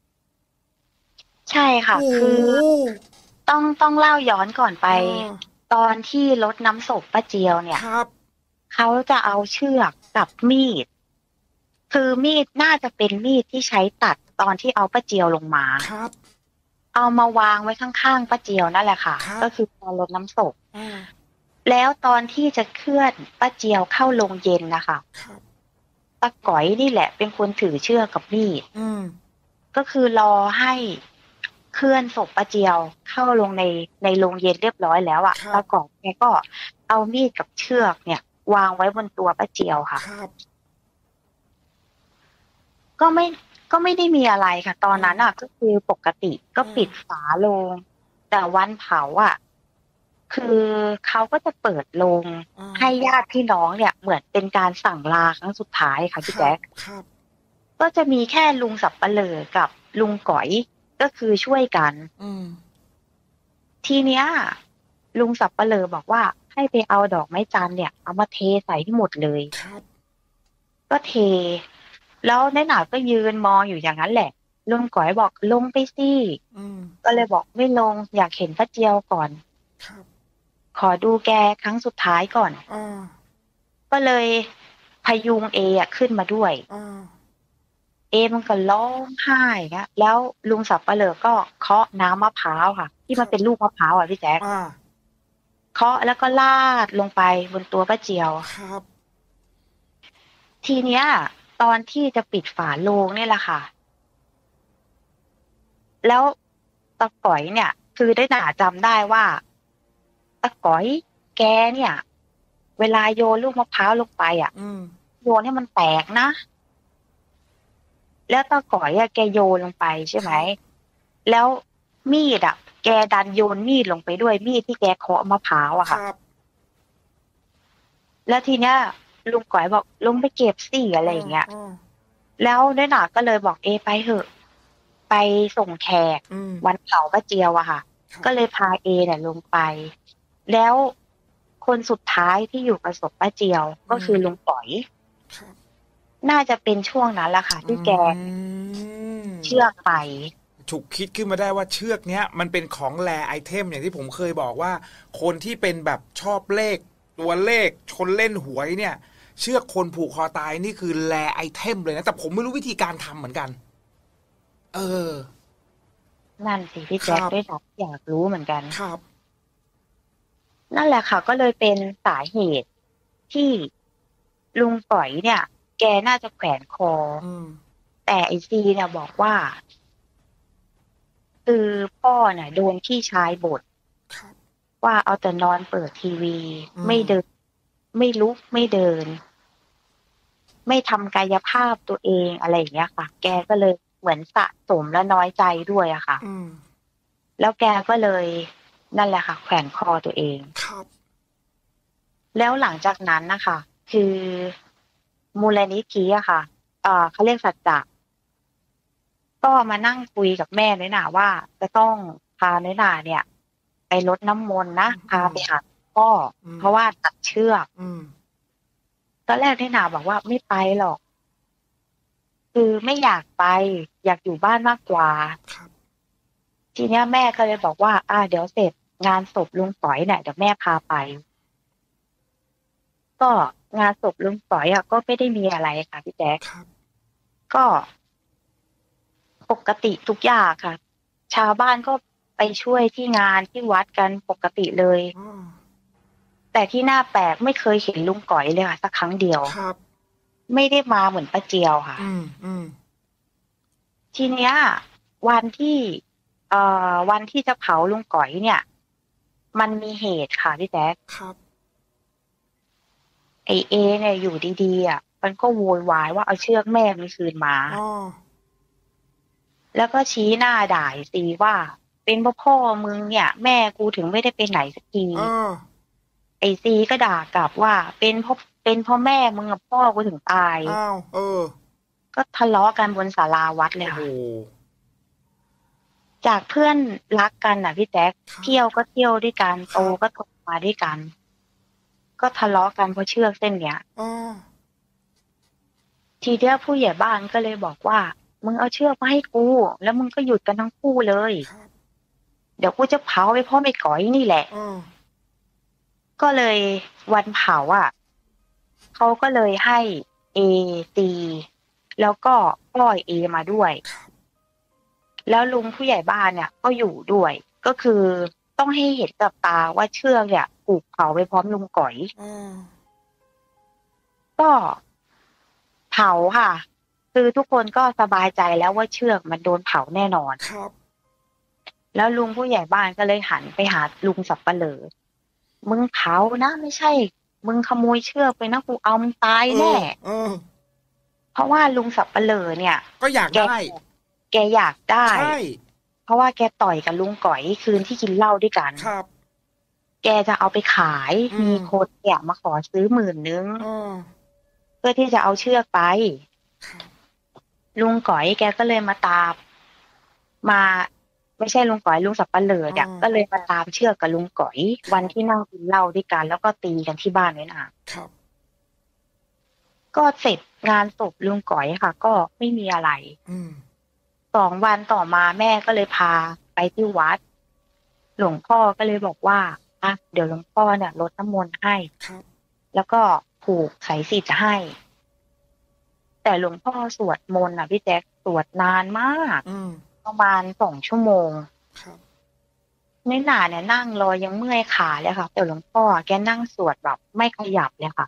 ใช่ค่ะคือต้องต้องเล่าย้อนก่อนไปตอนที่รดน้ำศพป้าเจียวเนี่ยครับเขาจะเอาเชือกกับมีดคือมีดน่าจะเป็นมีดที่ใช้ตัดตอนที่เอาป้าเจียวลงมาครับเอามาวางไว้ข้างๆป้าเจียวนั่นแหละค่ะก็คือตอนรดน้ำศพแล้วตอนที่จะเคลื่อนป้าเจียวเข้าโรงเย็นนะคะตาก๋อยนี่แหละเป็นคนถือเชือกกับมีดก็คือรอให้เคลื่อนศพป้าเจียวเข้าลงในในโรงเย็นเรียบร้อยแล้วอ่ะตาก๋อยแกก็เอามีดกับเชือกเนี่ยวางไว้บนตัวป้าเจียวค่ะก็ไม่ก็ไม่ได้มีอะไรค่ะตอนนั้นอ่ะก็คือปกติก็ปิดฝาโลงแต่วันเผาอ่ะคือเขาก็จะเปิดโลงให้ญาติพี่น้องเนี่ยเหมือนเป็นการสั่งลาครั้งสุดท้ายค่ะพี่แจ๊คก็จะมีแค่ลุงสับปะเหร่อกับลุงก๋อยก็คือช่วยกันทีเนี้ยลุงสับปะเหร่อบอกว่าให้ไปเอาดอกไม้จันทร์เนี่ยเอามาเทใส่ให้หมดเลยก็เทแล้วนายหนาก็ยืนมองอยู่อย่างนั้นแหละลุงก๋อยบอกลงไปสิก็เลยบอกไม่ลงอยากเห็นป้าเจียวก่อนขอดูแกครั้งสุดท้ายก่อนก็เลยพยุงเออะขึ้นมาด้วยเอมันก็ร้องไห้นะแล้วลุงสับปะเหร่อก็เคาะน้ำมะพร้าวค่ะที่มันเป็นลูกมะพร้าวอ่ะพี่แจ๊คเคาะแล้วก็ลาดลงไปบนตัวป้าเจียวครับทีเนี้ยตอนที่จะปิดฝาโลงเนี่ยแหละค่ะแล้วตะก๋อยเนี่ยคือได้หนาจำได้ว่าตะก๋อยแกเนี่ยเวลาโยนลูกมะพร้าวลงไปอ่ะโยนให้มันแตกนะแล้วตะก๋อยอะแกโยนลงไปใช่ไหมแล้วมีดอ่ะแกดันโยนมีดลงไปด้วยมีดที่แกเคาะมะพร้าวอะค่ะแล้วทีเนี้ยลุงก๋อยบอกลงไปเก็บสิอะไรอย่างเงี้ยแล้วได้หนาก็เลยบอกเอไปเถอะไปส่งแขกวันเผาป้าเจียวอะค่ะก็เลยพาเอเนี่ยลงไปแล้วคนสุดท้ายที่อยู่กับศพป้าเจียวก็คือลุงป๋อยน่าจะเป็นช่วงนั้นแหละค่ะที่แกเชือกไปถูกคิดขึ้นมาได้ว่าเชือกเนี้ยมันเป็นของแรไอเทมอย่างที่ผมเคยบอกว่าคนที่เป็นแบบชอบเลขตัวเลขชนเล่นหวยเนี่ยเชือกคนผูกคอตายนี่คือแรไอเทมเลยนะแต่ผมไม่รู้วิธีการทำเหมือนกันเออนั่นสิพี่แจ๊คด้วยครับอยากรู้เหมือนกันครับนั่นแหละค่ะก็เลยเป็นสาเหตุที่ลุงป๋อยเนี่ยแกน่าจะแขวนคอแต่ไอซีเนี่ยบอกว่าคือพ่อเนี่ยโดนพี่ชายบ่นว่าเอาแต่นอนเปิดทีวีไม่เดินไม่ลุกไม่เดินไม่ทำกายภาพตัวเองอะไรอย่างเงี้ยค่ะแกก็เลยเหมือนสะสมและน้อยใจด้วยอะค่ะแล้วแกก็เลยนั่นแหละค่ะแขวนคอตัวเองครับแล้วหลังจากนั้นนะคะคือมูลนิธิอะค่ะเอ่อเขาเรียกสัจจะก็มานั่งคุยกับแม่น้อยหนาว่าจะต้องพาน้อยหนาเนี่ยไปรดน้ำมนต์นะพาไปหาพ่อเพราะว่าตัดเชือกตอนแรกน้อยหนาบอกว่าไม่ไปหรอกคือไม่อยากไปอยากอยู่บ้านมากกว่าทีเนี้ยแม่ก็เลยบอกว่าอ่าเดี๋ยวเสร็จงานศพลุงป๋อยเนี่ยเดี๋ยวแม่พาไปก็งานศพลุงป๋อยอ่ะก็ไม่ได้มีอะไรค่ะพี่แจ๊คก็ปกติทุกอย่างค่ะชาวบ้านก็ไปช่วยที่งานที่วัดกันปกติเลยแต่ที่น่าแปลกไม่เคยเห็นลุงก๋อยเลยค่ะสักครั้งเดียวไม่ได้มาเหมือนป้าเจียวค่ะทีเนี้ยวันที่เอ่อวันที่จะเผาลุงก๋อยเนี่ยมันมีเหตุค่ะพี่แจ๊คไอเอเนี่ยอยู่ดีๆอ่ะมันก็โวยวายว่าเอาเชือกแม่มันคืนมาแล้วก็ชี้หน้าด่าซีว่าเป็นพ่อพ่อมึงเนี่ยแม่กูถึงไม่ได้ไปไหนสักทีไอซีก็ด่ากลับว่าเป็นพ่อเป็นพ่อแม่มึงกับพ่อกูถึงตายอ้าวเออก็ทะเลาะกันบนศาลาวัดเลยค่ะจากเพื่อนรักกันน่ะพี่แจ๊คเที่ยวก็เที่ยวด้วยกันโตก็โตมาด้วยกันก็ทะเลาะกันเพราะเชือกเส้นเนี้ยทีเดียวผู้ใหญ่บ้านก็เลยบอกว่ามึงเอาเชือกมาให้กูแล้วมึงก็หยุดกันทั้งคู่เลยเดี๋ยวกูจะเผาไปพ่อไม่ก่อยนี่แหละก็เลยวันเผาอ่ะเขาก็เลยให้เอตีแล้วก็ปล่อยเอมาด้วยแล้วลุงผู้ใหญ่บ้านเนี่ยก็อยู่ด้วยก็คือต้องให้เห็นกับตาว่าเชือกเนี่ยถูกเผาไปพร้อมลุงก๋อยก็เผาค่ะคือทุกคนก็สบายใจแล้วว่าเชือกมันโดนเผาแน่นอนครับแล้วลุงผู้ใหญ่บ้านก็เลยหันไปหาลุงสับปะเหร่อมึงเผานะไม่ใช่มึงขโมยเชือกไปนะกูเอามึงตายแน่เพราะว่าลุงสับปะเหร่อเนี่ยก็อยากได้แกอยากได้ใช่เพราะว่าแกต่อยกับลุงก๋อยคืนที่กินเหล้าด้วยกันครับแกจะเอาไปขายมีคนเนี่ยมาขอซื้อหมื่นนึงเพื่อที่จะเอาเชือกไปลุงก๋อยแกก็เลยมาตามมาไม่ใช่ลุงก๋อยลุงสับปะเหร่อเนี่ยก็เลยมาตามเชือกกับลุงก๋อยวันที่นั่งกินเหล้าด้วยกันแล้วก็ตีกันที่บ้านนี่นะครับก็เสร็จงานศพลุงก๋อยค่ะก็ไม่มีอะไรสองวันต่อมาแม่ก็เลยพาไปที่วัดหลวงพ่อก็เลยบอกว่าอ่ะเดี๋ยวหลวงพ่อเนี่ยรดน้ำมนต์ให้แล้วก็ผูกสายสิญจน์ให้แต่หลวงพ่อสวดมนต์อ่ะพี่แจ๊คสวดนานมากประมาณสองชั่วโมงในหนาเนี่ยนั่งรอยังเมื่อยขาเลยค่ะแต่หลวงพ่อแกนั่งสวดแบบไม่ขยับเลยค่ะ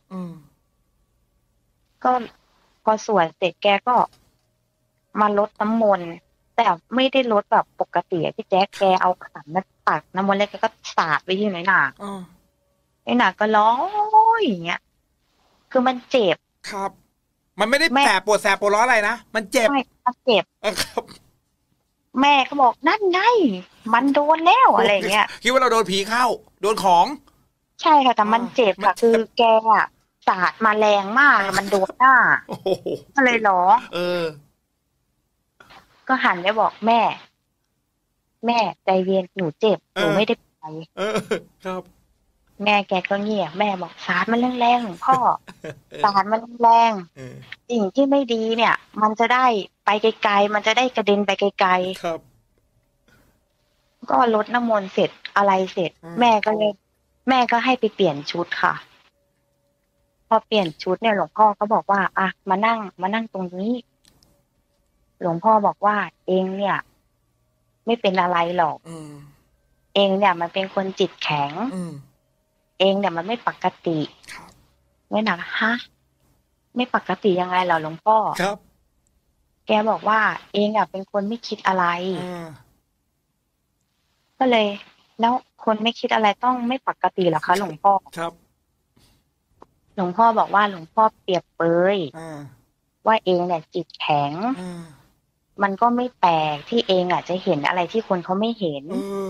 ก็พอสวดเสร็จแกก็มาลดน้ำมนต์แต่ไม่ได้ลดแบบปกติพี่แจ๊คแกเอาขันมาตักน้ำมนต์แล้วแกก็สาดไปที่ไหนหนาไอ้หนาก็ร้องอย่างเงี้ยคือมันเจ็บครับมันไม่ได้แสบปวดแสบปวดร้อนอะไรนะมันเจ็บไม่มันเจ็บครับแม่ก็บอกนั่นไงมันโดนแล้วอะไรเงี้ยคิดว่าเราโดนผีเข้าโดนของใช่ค่ะแต่มันเจ็บค่ะคือแกอะสาดมาแรงมากมันโดนหน้าก็เลยร้องเออก็หันไปบอกแม่แม่ใจเย็นหนูเจ็บหนูไม่ได้ไปเออครับแม่แกก็เงียบแม่บอกสาดมันแรงๆหลวงพ่อสาดมันแรงสิ่งที่ไม่ดีเนี่ยมันจะได้ไปไกลๆมันจะได้กระเด็นไปไกลๆครับก็ลดน้ำมนต์เสร็จอะไรเสร็จแม่ก็เลยแม่ก็ให้ไปเปลี่ยนชุดค่ะพอเปลี่ยนชุดเนี่ยหลวงพ่อก็บอกว่าอ่ะมานั่งมานั่งตรงนี้หลวงพ่อบอกว่าเองเนี่ยไม่เป็นอะไรหรอกเองเนี่ยมันเป็นคนจิตแข็งเองเนี่ยมันไม่ปกติไม่หนักฮะไม่ปกติยังไงเหรอหลวงพ่อครับแกบอกว่าเองอ่ะเป็นคนไม่คิดอะไรก็เลยแล้วคนไม่คิดอะไรต้องไม่ปกติเหรอคะหลวงพ่อครับหลวงพ่อบอกว่าหลวงพ่อเปรียบเปยว่าเองเนี่ยจิตแข็งมันก็ไม่แปลกที่เองอ่ะจะเห็นอะไรที่คนเขาไม่เห็น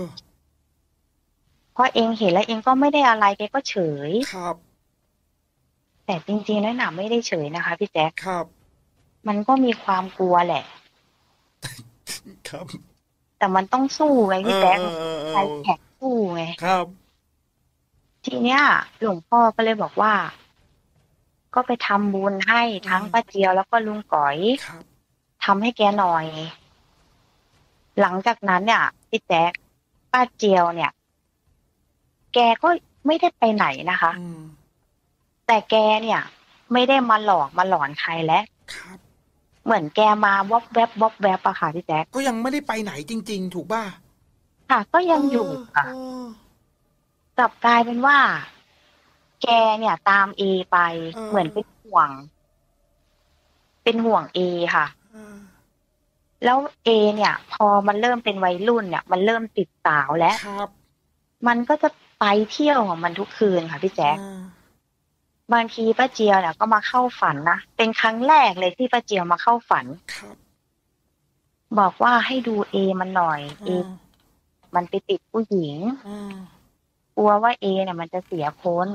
เพราะเองเห็นแล้วเองก็ไม่ได้อะไรแกก็เฉยครับแต่จริงๆแล้วน่ะไม่ได้เฉยนะคะพี่แจ๊คครับมันก็มีความกลัวแหละครับแต่มันต้องสู้ไงพี่แจ๊คใจแข็งสู้ไงครับทีเนี้ยหลวงพ่อก็เลยบอกว่าก็ไปทำบุญให้ทั้งป้าเจียวแล้วก็ลุงก๋อยทำให้แกหน่อยหลังจากนั้นเนี่ยพี่แจ๊คป้าเจียวเนี่ยแกก็ไม่ได้ไปไหนนะคะแต่แกเนี่ยไม่ได้มาหลอกมาหลอนใครแล้วเหมือนแกมาวอบแวบวอบแวบอะค่ะพี่แจ๊คก็ยังไม่ได้ไปไหนจริงๆถูกป่ะค่ะก็ยังอยู่ค่ะกลับกลายเป็นว่าแกเนี่ยตามเอไปเหมือนเป็นห่วงเป็นห่วงเอค่ะแล้วเอเนี่ยพอมันเริ่มเป็นวัยรุ่นเนี่ยมันเริ่มติดสาวแล้วมันก็จะไปเที่ยวของมันทุกคืนค่ะพี่แจ๊คบางทีป้าเจียวเนี่ยก็มาเข้าฝันนะเป็นครั้งแรกเลยที่ป้าเจียวมาเข้าฝันบอกว่าให้ดูเอมันหน่อยเอมันไปติดผู้หญิงกลัวว่าเอเนี่ยมันจะเสียคน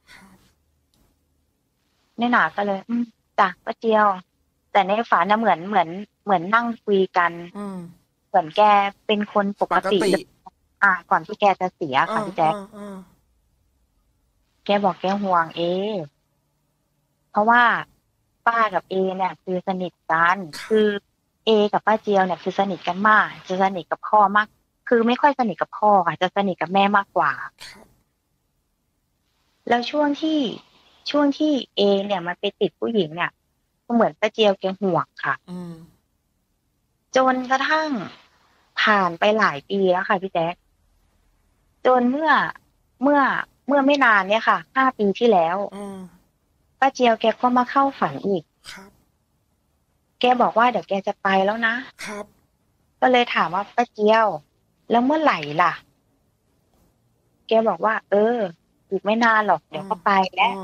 นี่หนาก็เลยจ้ะป้าเจียวแต่ในฝันน่ะเหมือนเหมือนเหมือนนั่งคุยกันเหมือนแกเป็นคนปกติอ่าก่อนที่แกจะเสียค่ะพี่แจ๊คแกบอกแกห่วงเอเพราะว่าป้ากับเอเนี่ยคือสนิทกันคือเอกับป้าเจียวเนี่ยคือสนิทกันมากจะสนิทกับพ่อมากคือไม่ค่อยสนิทกับพ่อค่ะจะสนิทกับแม่มากกว่าแล้วช่วงที่ช่วงที่เอเนี่ยมันไปติดผู้หญิงเนี่ยเหมือนป้าเจียวแกห่วงค่ะจนกระทั่งผ่านไปหลายปีแล้วค่ะพี่แจ๊คจนเมื่อเมื่อเมื่อไม่นานเนี่ยค่ะห้าปีที่แล้วป้าเจียวแกก็มาเข้าฝันอีกครับแกบอกว่าเดี๋ยวแกจะไปแล้วนะครับก็เลยถามว่าป้าเจียวแล้วเมื่อไหร่ล่ะแกบอกว่าเอออีกไม่นานหรอกเดี๋ยวก็ไปแล้ว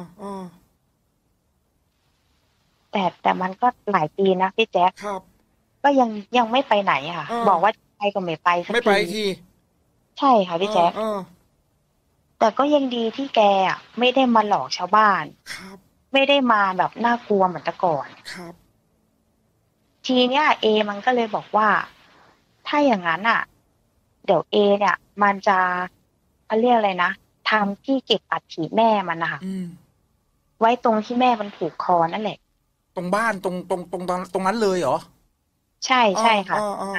แต่แต่มันก็หลายปีนะพี่แจ๊คก็ยังยังไม่ไปไหนค่ะบอกว่าไปก็ไม่ไปสักทีไม่ไปทีใช่ค่ะพี่แจ๊คแต่ก็ยังดีที่แกอ่ะไม่ได้มาหลอกชาวบ้านครับไม่ได้มาแบบน่ากลัวเหมือนแต่ก่อนครับทีเนี้ยเอมันก็เลยบอกว่าถ้าอย่างนั้นอ่ะเดี๋ยวเอเนี่ยมันจะเขาเรียกอะไรนะทำที่เก็บอัฐิแม่มันนะคะไว้ตรงที่แม่มันผูกคอนั่นแหละตรงบ้านตรงตรงตรงตรงนั้นเลยเหรอใช่ใช่ค่ะ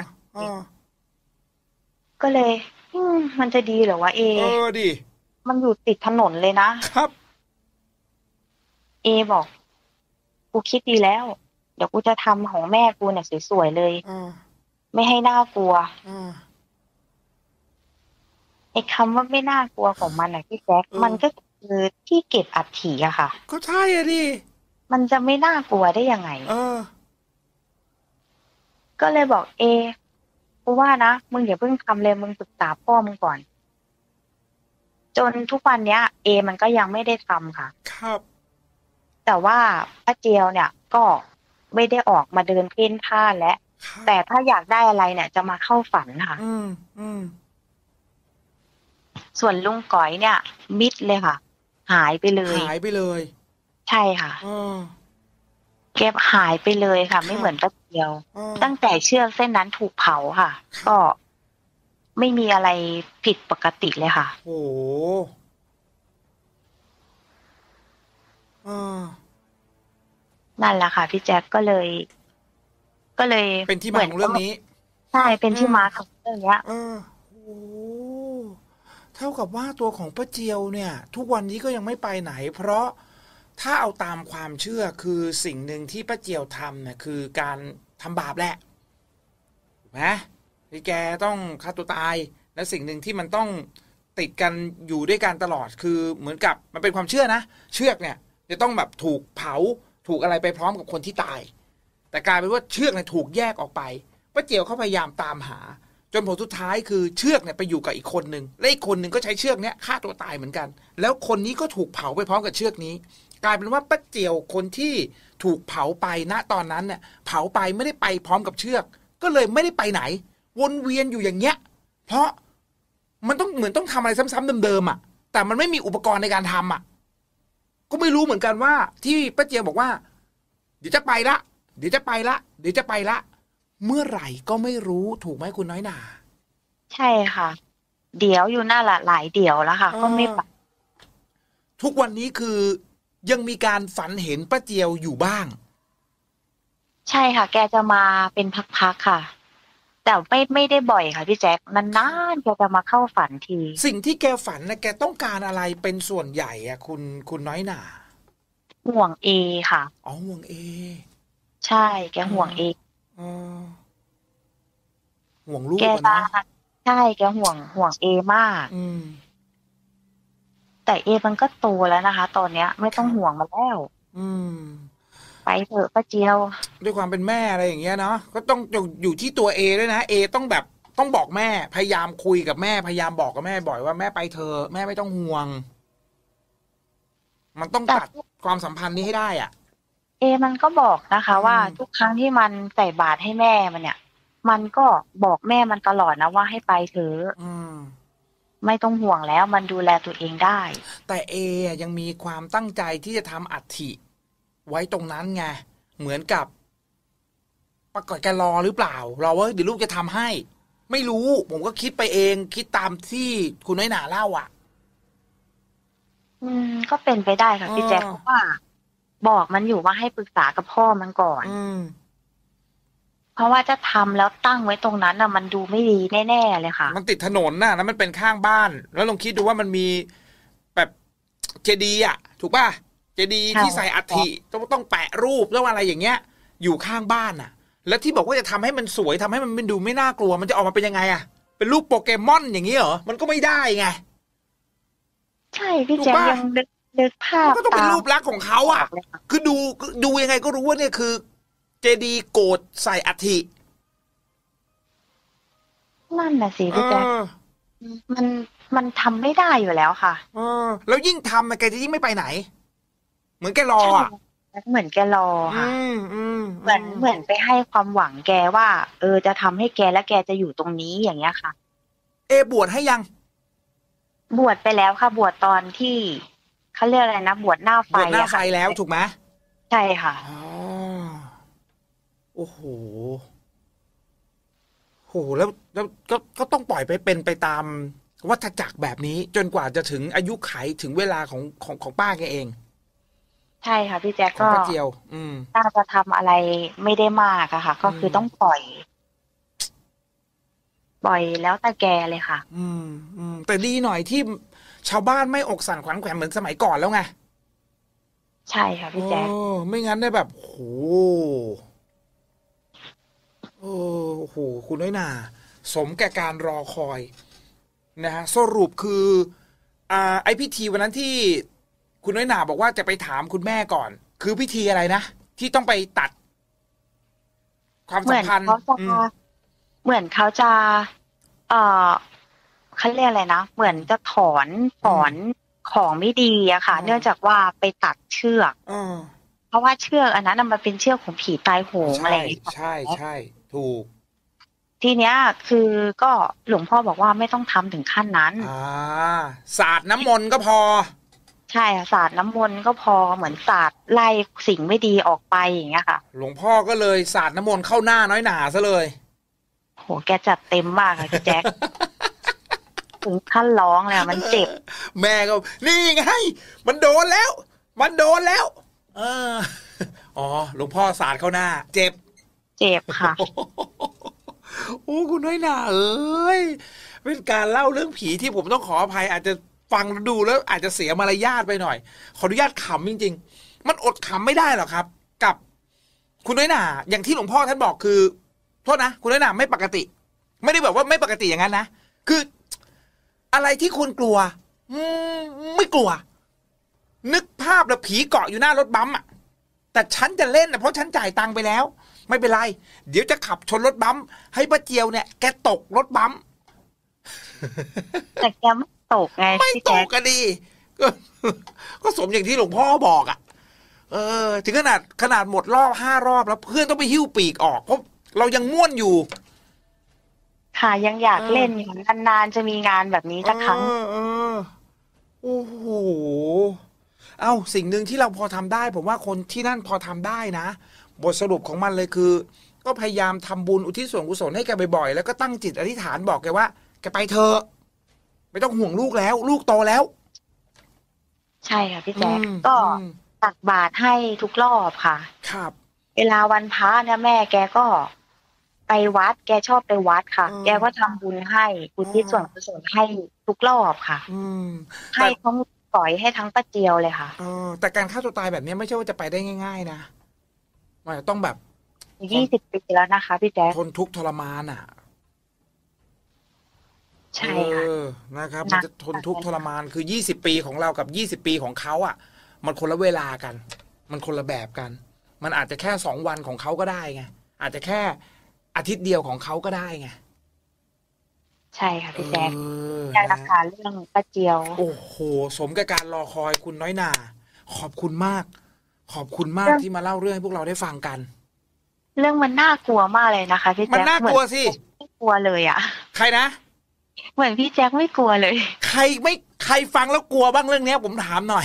ก็เลยมันจะดีเหรอวะเอเออดีมันอยู่ติดถนนเลยนะครับเอบอกกูคิดดีแล้วเดี๋ยวกูจะทำของแม่กูเนี่ยสวยๆเลยไม่ให้น่ากลัวไอ้คำว่าไม่น่ากลัวของมันอะพี่แจ๊คมันก็คือที่เก็บอัฐิอะค่ะก็ใช่อะดิมันจะไม่น่ากลัวได้ยังไงเออก็เลยบอกเอกูว่านะมึงอย่าเพิ่งทำเลยมึงปรึกษาพ่อมึงก่อนจนทุกวันเนี้ยเอมันก็ยังไม่ได้ทำค่ะครับแต่ว่าป้าเจียวเนี่ยก็ไม่ได้ออกมาเดินเพ่นพ่านแล้วแต่ถ้าอยากได้อะไรเนี่ยจะมาเข้าฝันค่ะอืมอืมส่วนลุงก๋อยเนี่ยมิดเลยค่ะหายไปเลยหายไปเลยใช่ค่ะอืมเก็บหายไปเลยค่ะไม่เหมือนป้าเจียวตั้งแต่เชือกเส้นนั้นถูกเผาค่ะก็ไม่มีอะไรผิดปกติเลยค่ะโอ้นั่นแหละค่ะพี่แจ๊คก็เลย ก็เลยเป็นที่มาของเรื่องนี้ใช่เป็นที่มาของเรื่องเนี้ยเออโอ้เท่ากับว่าตัวของป้าเจียวเนี่ยทุกวันนี้ก็ยังไม่ไปไหนเพราะถ้าเอาตามความเชื่อคือสิ่งหนึ่งที่ป้าเจียวทำเนี่ยคือการทำบาปแหละถูกไหมที่แกต้องฆ่าตัวตายและสิ่งหนึ่งที่มันต้องติดกันอยู่ด้วยกันตลอดคือเหมือนกับมันเป็นความเชื่อนะเชือกเนี่ยจะต้องแบบถูกเผาถูกอะไรไปพร้อมกับคนที่ตายแต่กลายเป็นว่าเชือกเนี่ยถูกแยกออกไปป้าเจียวเขาพยายามตามหาจนผลสุดท้ายคือเชือกเนี่ยไปอยู่กับอีกคนนึงและอีกคนนึงก็ใช้เชือกเนี้ยฆ่าตัวตายเหมือนกันแล้วคนนี้ก็ถูกเผาไปพร้อมกับเชือกนี้กลายเป็นว่าป้าเจียวคนที่ถูกเผาไปณตอนนั้นเนี่ยเผาไปไม่ได้ไปพร้อมกับเชือกก็เลยไม่ได้ไปไหนวนเวียนอยู่อย่างเงี้ยเพราะมันต้องเหมือนต้องทำอะไรซ้ำๆเดิมๆอ่ะแต่มันไม่มีอุปกรณ์ในการทำอ่ะก็ไม่รู้เหมือนกันว่าที่ป้าเจียวบอกว่าเดี๋ยวจะไปละเดี๋ยวจะไปละเดี๋ยวจะไปละเมื่อไหร่ก็ไม่รู้ถูกไหมคุณน้อยหนาใช่ค่ะเดี๋ยวอยู่หน้าละหลายเดี๋ยวแล้วค่ะก็ไม่ไปทุกวันนี้คือยังมีการฝันเห็นป้าเจียวอยู่บ้างใช่ค่ะแกจะมาเป็นพักๆค่ะแต่ไม่ไม่ได้บ่อยค่ะพี่แจ๊คนานๆแกจะมาเข้าฝันทีสิ่งที่แกฝันนะแกต้องการอะไรเป็นส่วนใหญ่อะคุณคุณน้อยหนาห่วงเอค่ะอ๋อห่วงเอใช่แกห่วงเอห่วงลูกนะใช่แกห่วงห่วงเอมากแต่เอมันก็โตแล้วนะคะตอนเนี้ยไม่ต้องห่วงมันแล้วไปเถอะป้าเจียวด้วยความเป็นแม่อะไรอย่างเงี้ยเนาะก็ต้องอยู่ที่ตัวเอด้วยนะเอต้องแบบต้องบอกแม่พยายามคุยกับแม่พยายามบอกกับแม่บ่อยว่าแม่ไปเถอะแม่ไม่ต้องห่วงมันต้องตัดความสัมพันธ์นี้ให้ได้อ่ะเอมันก็บอกนะคะว่าทุกครั้งที่มันใส่บาตรให้แม่มันเนี่ยมันก็บอกแม่มันตลอดนะว่าให้ไปเถอะไม่ต้องห่วงแล้วมันดูแลตัวเองได้แต่เอยังมีความตั้งใจที่จะทำอัฐิไว้ตรงนั้นไงเหมือนกับประกอบแกรอหรือเปล่าเราว่าเดี๋ยวลูกจะทำให้ไม่รู้ผมก็คิดไปเองคิดตามที่คุณน้อยหนาเล่าอ่ะอืมก็เป็นไปได้ค่ะพี่แจ๊คเพราะว่าบอกมันอยู่ว่าให้ปรึกษากับพ่อมันก่อนเพราะว่าจะทำแล้วตั้งไว้ตรงนั้นน่ะมันดูไม่ดีแน่ๆเลยค่ะมันติดถนนน่ะแล้วมันเป็นข้างบ้านแล้วลองคิดดูว่ามันมีแบบเจดีย์อ่ะถูกป่ะเจดีย์ที่ใส่อัฐิต้องต้องแปะรูปต้องอะไรอย่างเงี้ยอยู่ข้างบ้านอ่ะแล้วที่บอกว่าจะทำให้มันสวยทำให้มันดูไม่น่ากลัวมันจะออกมาเป็นยังไงอ่ะเป็นรูปโปเกมอนอย่างนี้เหรอมันก็ไม่ได้ไงใช่พี่แจ๊คยังนึกนึกภาพก็ต้องเป็นรูปลักษณ์ของเขาอ่ะคือดูดูยังไงก็รู้ว่าเนี่ยคือเจดีย์โกฐใส่อัฐินั่นน่ะสิพี่แจ๊คมันมันทำไม่ได้อยู่แล้วค่ะเออแล้วยิ่งทำแกจะยิ่งไม่ไปไหนเหมือนแกรออ่ะเหมือนแกรอค่ะเหมือนเหมือนไปให้ความหวังแกว่าเออจะทำให้แกและแกจะอยู่ตรงนี้อย่างเงี้ยค่ะเอบวชให้ยังบวชไปแล้วค่ะบวชตอนที่เขาเรียกอะไรนะบวชหน้าไฟบวชหน้าไฟแล้วถูกไหมใช่ค่ะอ๋อโอ้โหโหแล้วแล้วก็ก็ต้องปล่อยไปเป็นไปตามวัฏจักรแบบนี้จนกว่าจะถึงอายุไขถึงเวลาของของของป้าแกเองใช่ค่ะพี่แจ๊คก็ป้าเจียวอืมน่าจะทำอะไรไม่ได้มากอะค่ะก็คือต้องปล่อยปล่อยแล้วแต่แกเลยค่ะอืมอืมแต่ดีหน่อยที่ชาวบ้านไม่อกสั่นขวัญแขวนเหมือนสมัยก่อนแล้วไงใช่ค่ะพี่แจ๊คไม่งั้นได้แบบโหโอ้โหคุณน้อยนาสมแก่การรอคอยนะฮะสรุปคืออ่าไอพิธีวันนั้นที่คุณน้อยนาบอกว่าจะไปถามคุณแม่ก่อนคือพิธีอะไรนะที่ต้องไปตัดความสัมพันธ์เหมือนเขาจะเอ่อเขาเรียกอะไรนะเหมือนจะถอนถอนของไม่ดีอะค่ะเนื่องจากว่าไปตัดเชือกเพราะว่าเชือกอันนั้นมันเป็นเชือกของผีตายโหงอะไรอย่างเงี้ยใช่ใช่ถูกทีเนี้ยคือก็หลวงพ่อบอกว่าไม่ต้องทำถึงขั้นนั้นอ่าสาดน้ำมนต์ก็พอใช่สาดน้ำมนต์ก็พอเหมือนสาดไล่สิ่งไม่ดีออกไปอย่างเงี้ยค่ะหลวงพ่อก็เลยสาดน้ำมนต์เข้าหน้าน้อยหนาซะเลยโหแกจัดเต็มมากค่ะพี่แจ๊คถึงขั้นร้องเลยมันเจ็บแม่ก็นี่ไงมันโดนแล้วมันโดนแล้วเอออ๋อหลวงพ่อสาดเข้าหน้าเจ็บเจ็บค่ะโอ้คุณน้อยหนาเอ้ยเป็นการเล่าเรื่องผีที่ผมต้องขออภัยอาจจะฟังดูแล้วอาจจะเสียมารยาทไปหน่อยขออนุญาตขำจริงๆมันอดขำไม่ได้หรอกครับกับคุณน้อยหนาอย่างที่หลวงพ่อท่านบอกคือโทษนะคุณน้อยหนาไม่ปกติไม่ได้แบบว่าไม่ปกติอย่างนั้นนะคืออะไรที่คุณกลัวไม่กลัวนึกภาพแล้วผีเกาะอยู่หน้ารถบัมป์อ่ะแต่ฉันจะเล่นนะเพราะฉันจ่ายตังค์ไปแล้วไม่เป็นไรเดี๋ยวจะขับชนรถบัมป์ให้ป้าเจียวเนี่ยแกตกรถบัมป์แต่แกไม่ตกไงไม่ตกกันดีก็ก็สมอย่างที่หลวงพ่อบอกอ่ะเออถึงขนาดขนาดหมดรอบห้ารอบแล้วเพื่อนต้องไปหิ้วปีกออกเพราะเรายังม่วนอยู่ค่ะยังอยากเล่นอยู่นานๆจะมีงานแบบนี้สักครั้งโอ้โหเอ้าสิ่งหนึ่งที่เราพอทำได้ผมว่าคนที่นั่นพอทำได้นะบทสรุปของมันเลยคือก็พยายามทำบุญอุทิศส่วนกุศลให้แกบ่อยๆแล้วก็ตั้งจิตอธิษฐานบอกแกว่าแกไปเถอะไม่ต้องห่วงลูกแล้วลูกโตแล้วใช่ค่ะพี่แจ๊คก็ตักบาตรให้ทุกรอบค่ะครับเวลาวันพระเนี่ยแม่แกก็ไปวัดแกชอบไปวัดค่ะแกก็ทำบุญให้อุทิศส่วนกุศลให้ทุกรอบค่ะให้ทั้งต่อยให้ทั้งป้าเจียวเลยค่ะแต่การฆ่าตัวตายแบบนี้ไม่ใช่ว่าจะไปได้ง่ายๆนะมันต้องแบบยี่สิบปีแล้วนะคะพี่แจ๊คทนทุกข์ทรมานอ่ะใช่ค่ะนะครับมันจะทนทุกข์ทรมานคือยี่สิบปีของเรากับยี่สิบปีของเขาอ่ะมันคนละเวลากันมันคนละแบบกันมันอาจจะแค่สองวันของเขาก็ได้ไงอาจจะแค่อาทิตย์เดียวของเขาก็ได้ไงใช่ค่ะพี่แจ๊คการรักษาเรื่องป้าเจียวโอ้โหสมกับการรอคอยคุณน้อยหนาขอบคุณมากขอบคุณมากที่มาเล่าเรื่องให้พวกเราได้ฟังกันเรื่องมันน่ากลัวมากเลยนะคะพี่แจ๊คมันน่ากลัวสิไม่กลัวเลยอ่ะใครนะเหมือนพี่แจ๊คไม่กลัวเลยใครไม่ใครฟังแล้วกลัวบ้างเรื่องนี้ผมถามหน่อย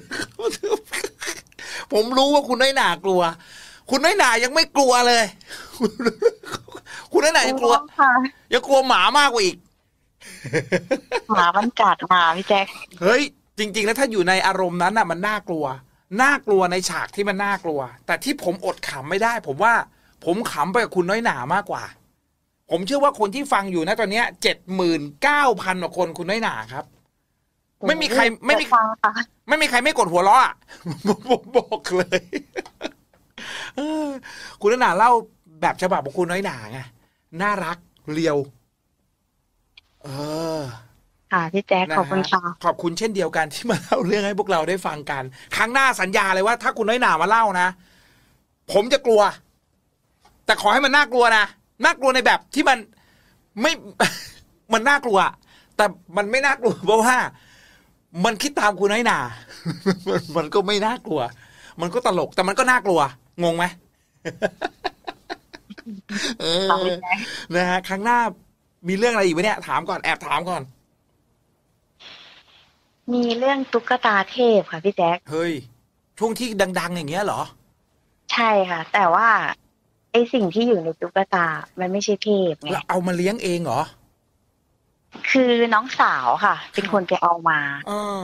ผมรู้ว่าคุณน้อยหนากลัวคุณน้อยหนายังไม่กลัวเลยคุณน้อยหนายังกลัวยังกลัวหมามากกว่าอีกหมามันกัดหมาพี่แจ๊คเฮ้ยจริงๆแล้วถ้าอยู่ในอารมณ์นั้นน่ะมันน่ากลัวน่ากลัวในฉากที่มันน่ากลัวแต่ที่ผมอดขำไม่ได้ผมว่าผมขำไปกับคุณน้อยหนามากกว่าผมเชื่อว่าคนที่ฟังอยู่นะตอนนี้เจ็ดหมื่นเก้าพันกว่าคนคุณน้อยหนาครับไม่มีใครไม่มีไม่มีใครไม่กดหัวเราะอ่ะบอกเลยคุณน้อยหนาเล่าแบบฉบับของคุณน้อยหนาไงน่ารักเรียวเออค่ะพี่แจ๊คขอบคุณค่ะขอบคุณเช่นเดียวกันที่มาเล่าเรื่องให้พวกเราได้ฟังกันครั้งหน้าสัญญาเลยว่าถ้าคุณน้อยหนามาเล่านะผมจะกลัวแต่ขอให้มันน่ากลัวนะน่ากลัวในแบบที่มันไม่มันน่ากลัวแต่มันไม่น่ากลัวเพราะว่ามันคิดตามคุณน้อยหนามันก็ไม่น่ากลัวมันก็ตลกแต่มันก็น่ากลัวงงไหมเออนะฮะครั้งหน้ามีเรื่องอะไรอีกไหมเนี่ยถามก่อนแอบถามก่อนมีเรื่องตุ๊กตาเทพค่ะพี่แจ๊คเฮ้ยช่วงที่ดังๆอย่างเงี้ยเหรอใช่ค่ะแต่ว่าไอสิ่งที่อยู่ในตุ๊กตามันไม่ใช่เทพไงแล้วเอามาเลี้ยงเองเหรอคือน้องสาวค่ะเป็นคนไปเอามาเออ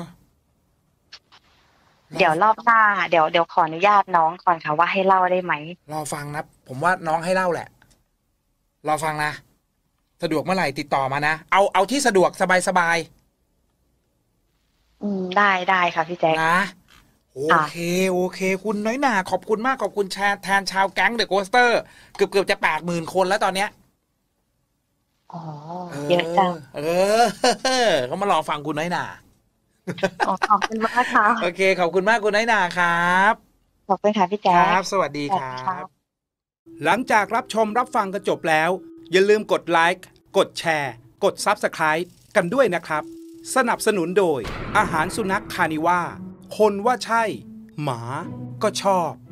เดี๋ยวรอบหน้าเดี๋ยวเดี๋ยวขออนุญาตน้องก่อนค่ะว่าให้เล่าได้ไหมรอฟังนะผมว่าน้องให้เล่าแหละรอฟังนะสะดวกเมื่อไหร่ติดต่อมานะเอาเอาที่สะดวกสบายๆอืมได้ได้ค่ะพี่แจ๊คนะโอเคโอเคคุณน้อยหนาขอบคุณมากขอบคุณแชร์แทนชาวแก๊งเดอะโกสเตอร์เกือบเกือบจะแปดหมื่นคนแล้วตอนเนี้ยอ๋อเยอะจังเออเขามารอฟังคุณน้อยหนาขอบคุณมากค่ะโอเคขอบคุณมากคุณน้อยหนาครับขอบคุณค่ะพี่แจ๊คครับสวัสดีครับหลังจากรับชมรับฟังกันจบแล้วอย่าลืมกดไลค์กดแชร์กด ซับสไครบ์ กันด้วยนะครับสนับสนุนโดยอาหารสุนัขคานิว่าคนว่าใช่หมาก็ชอบ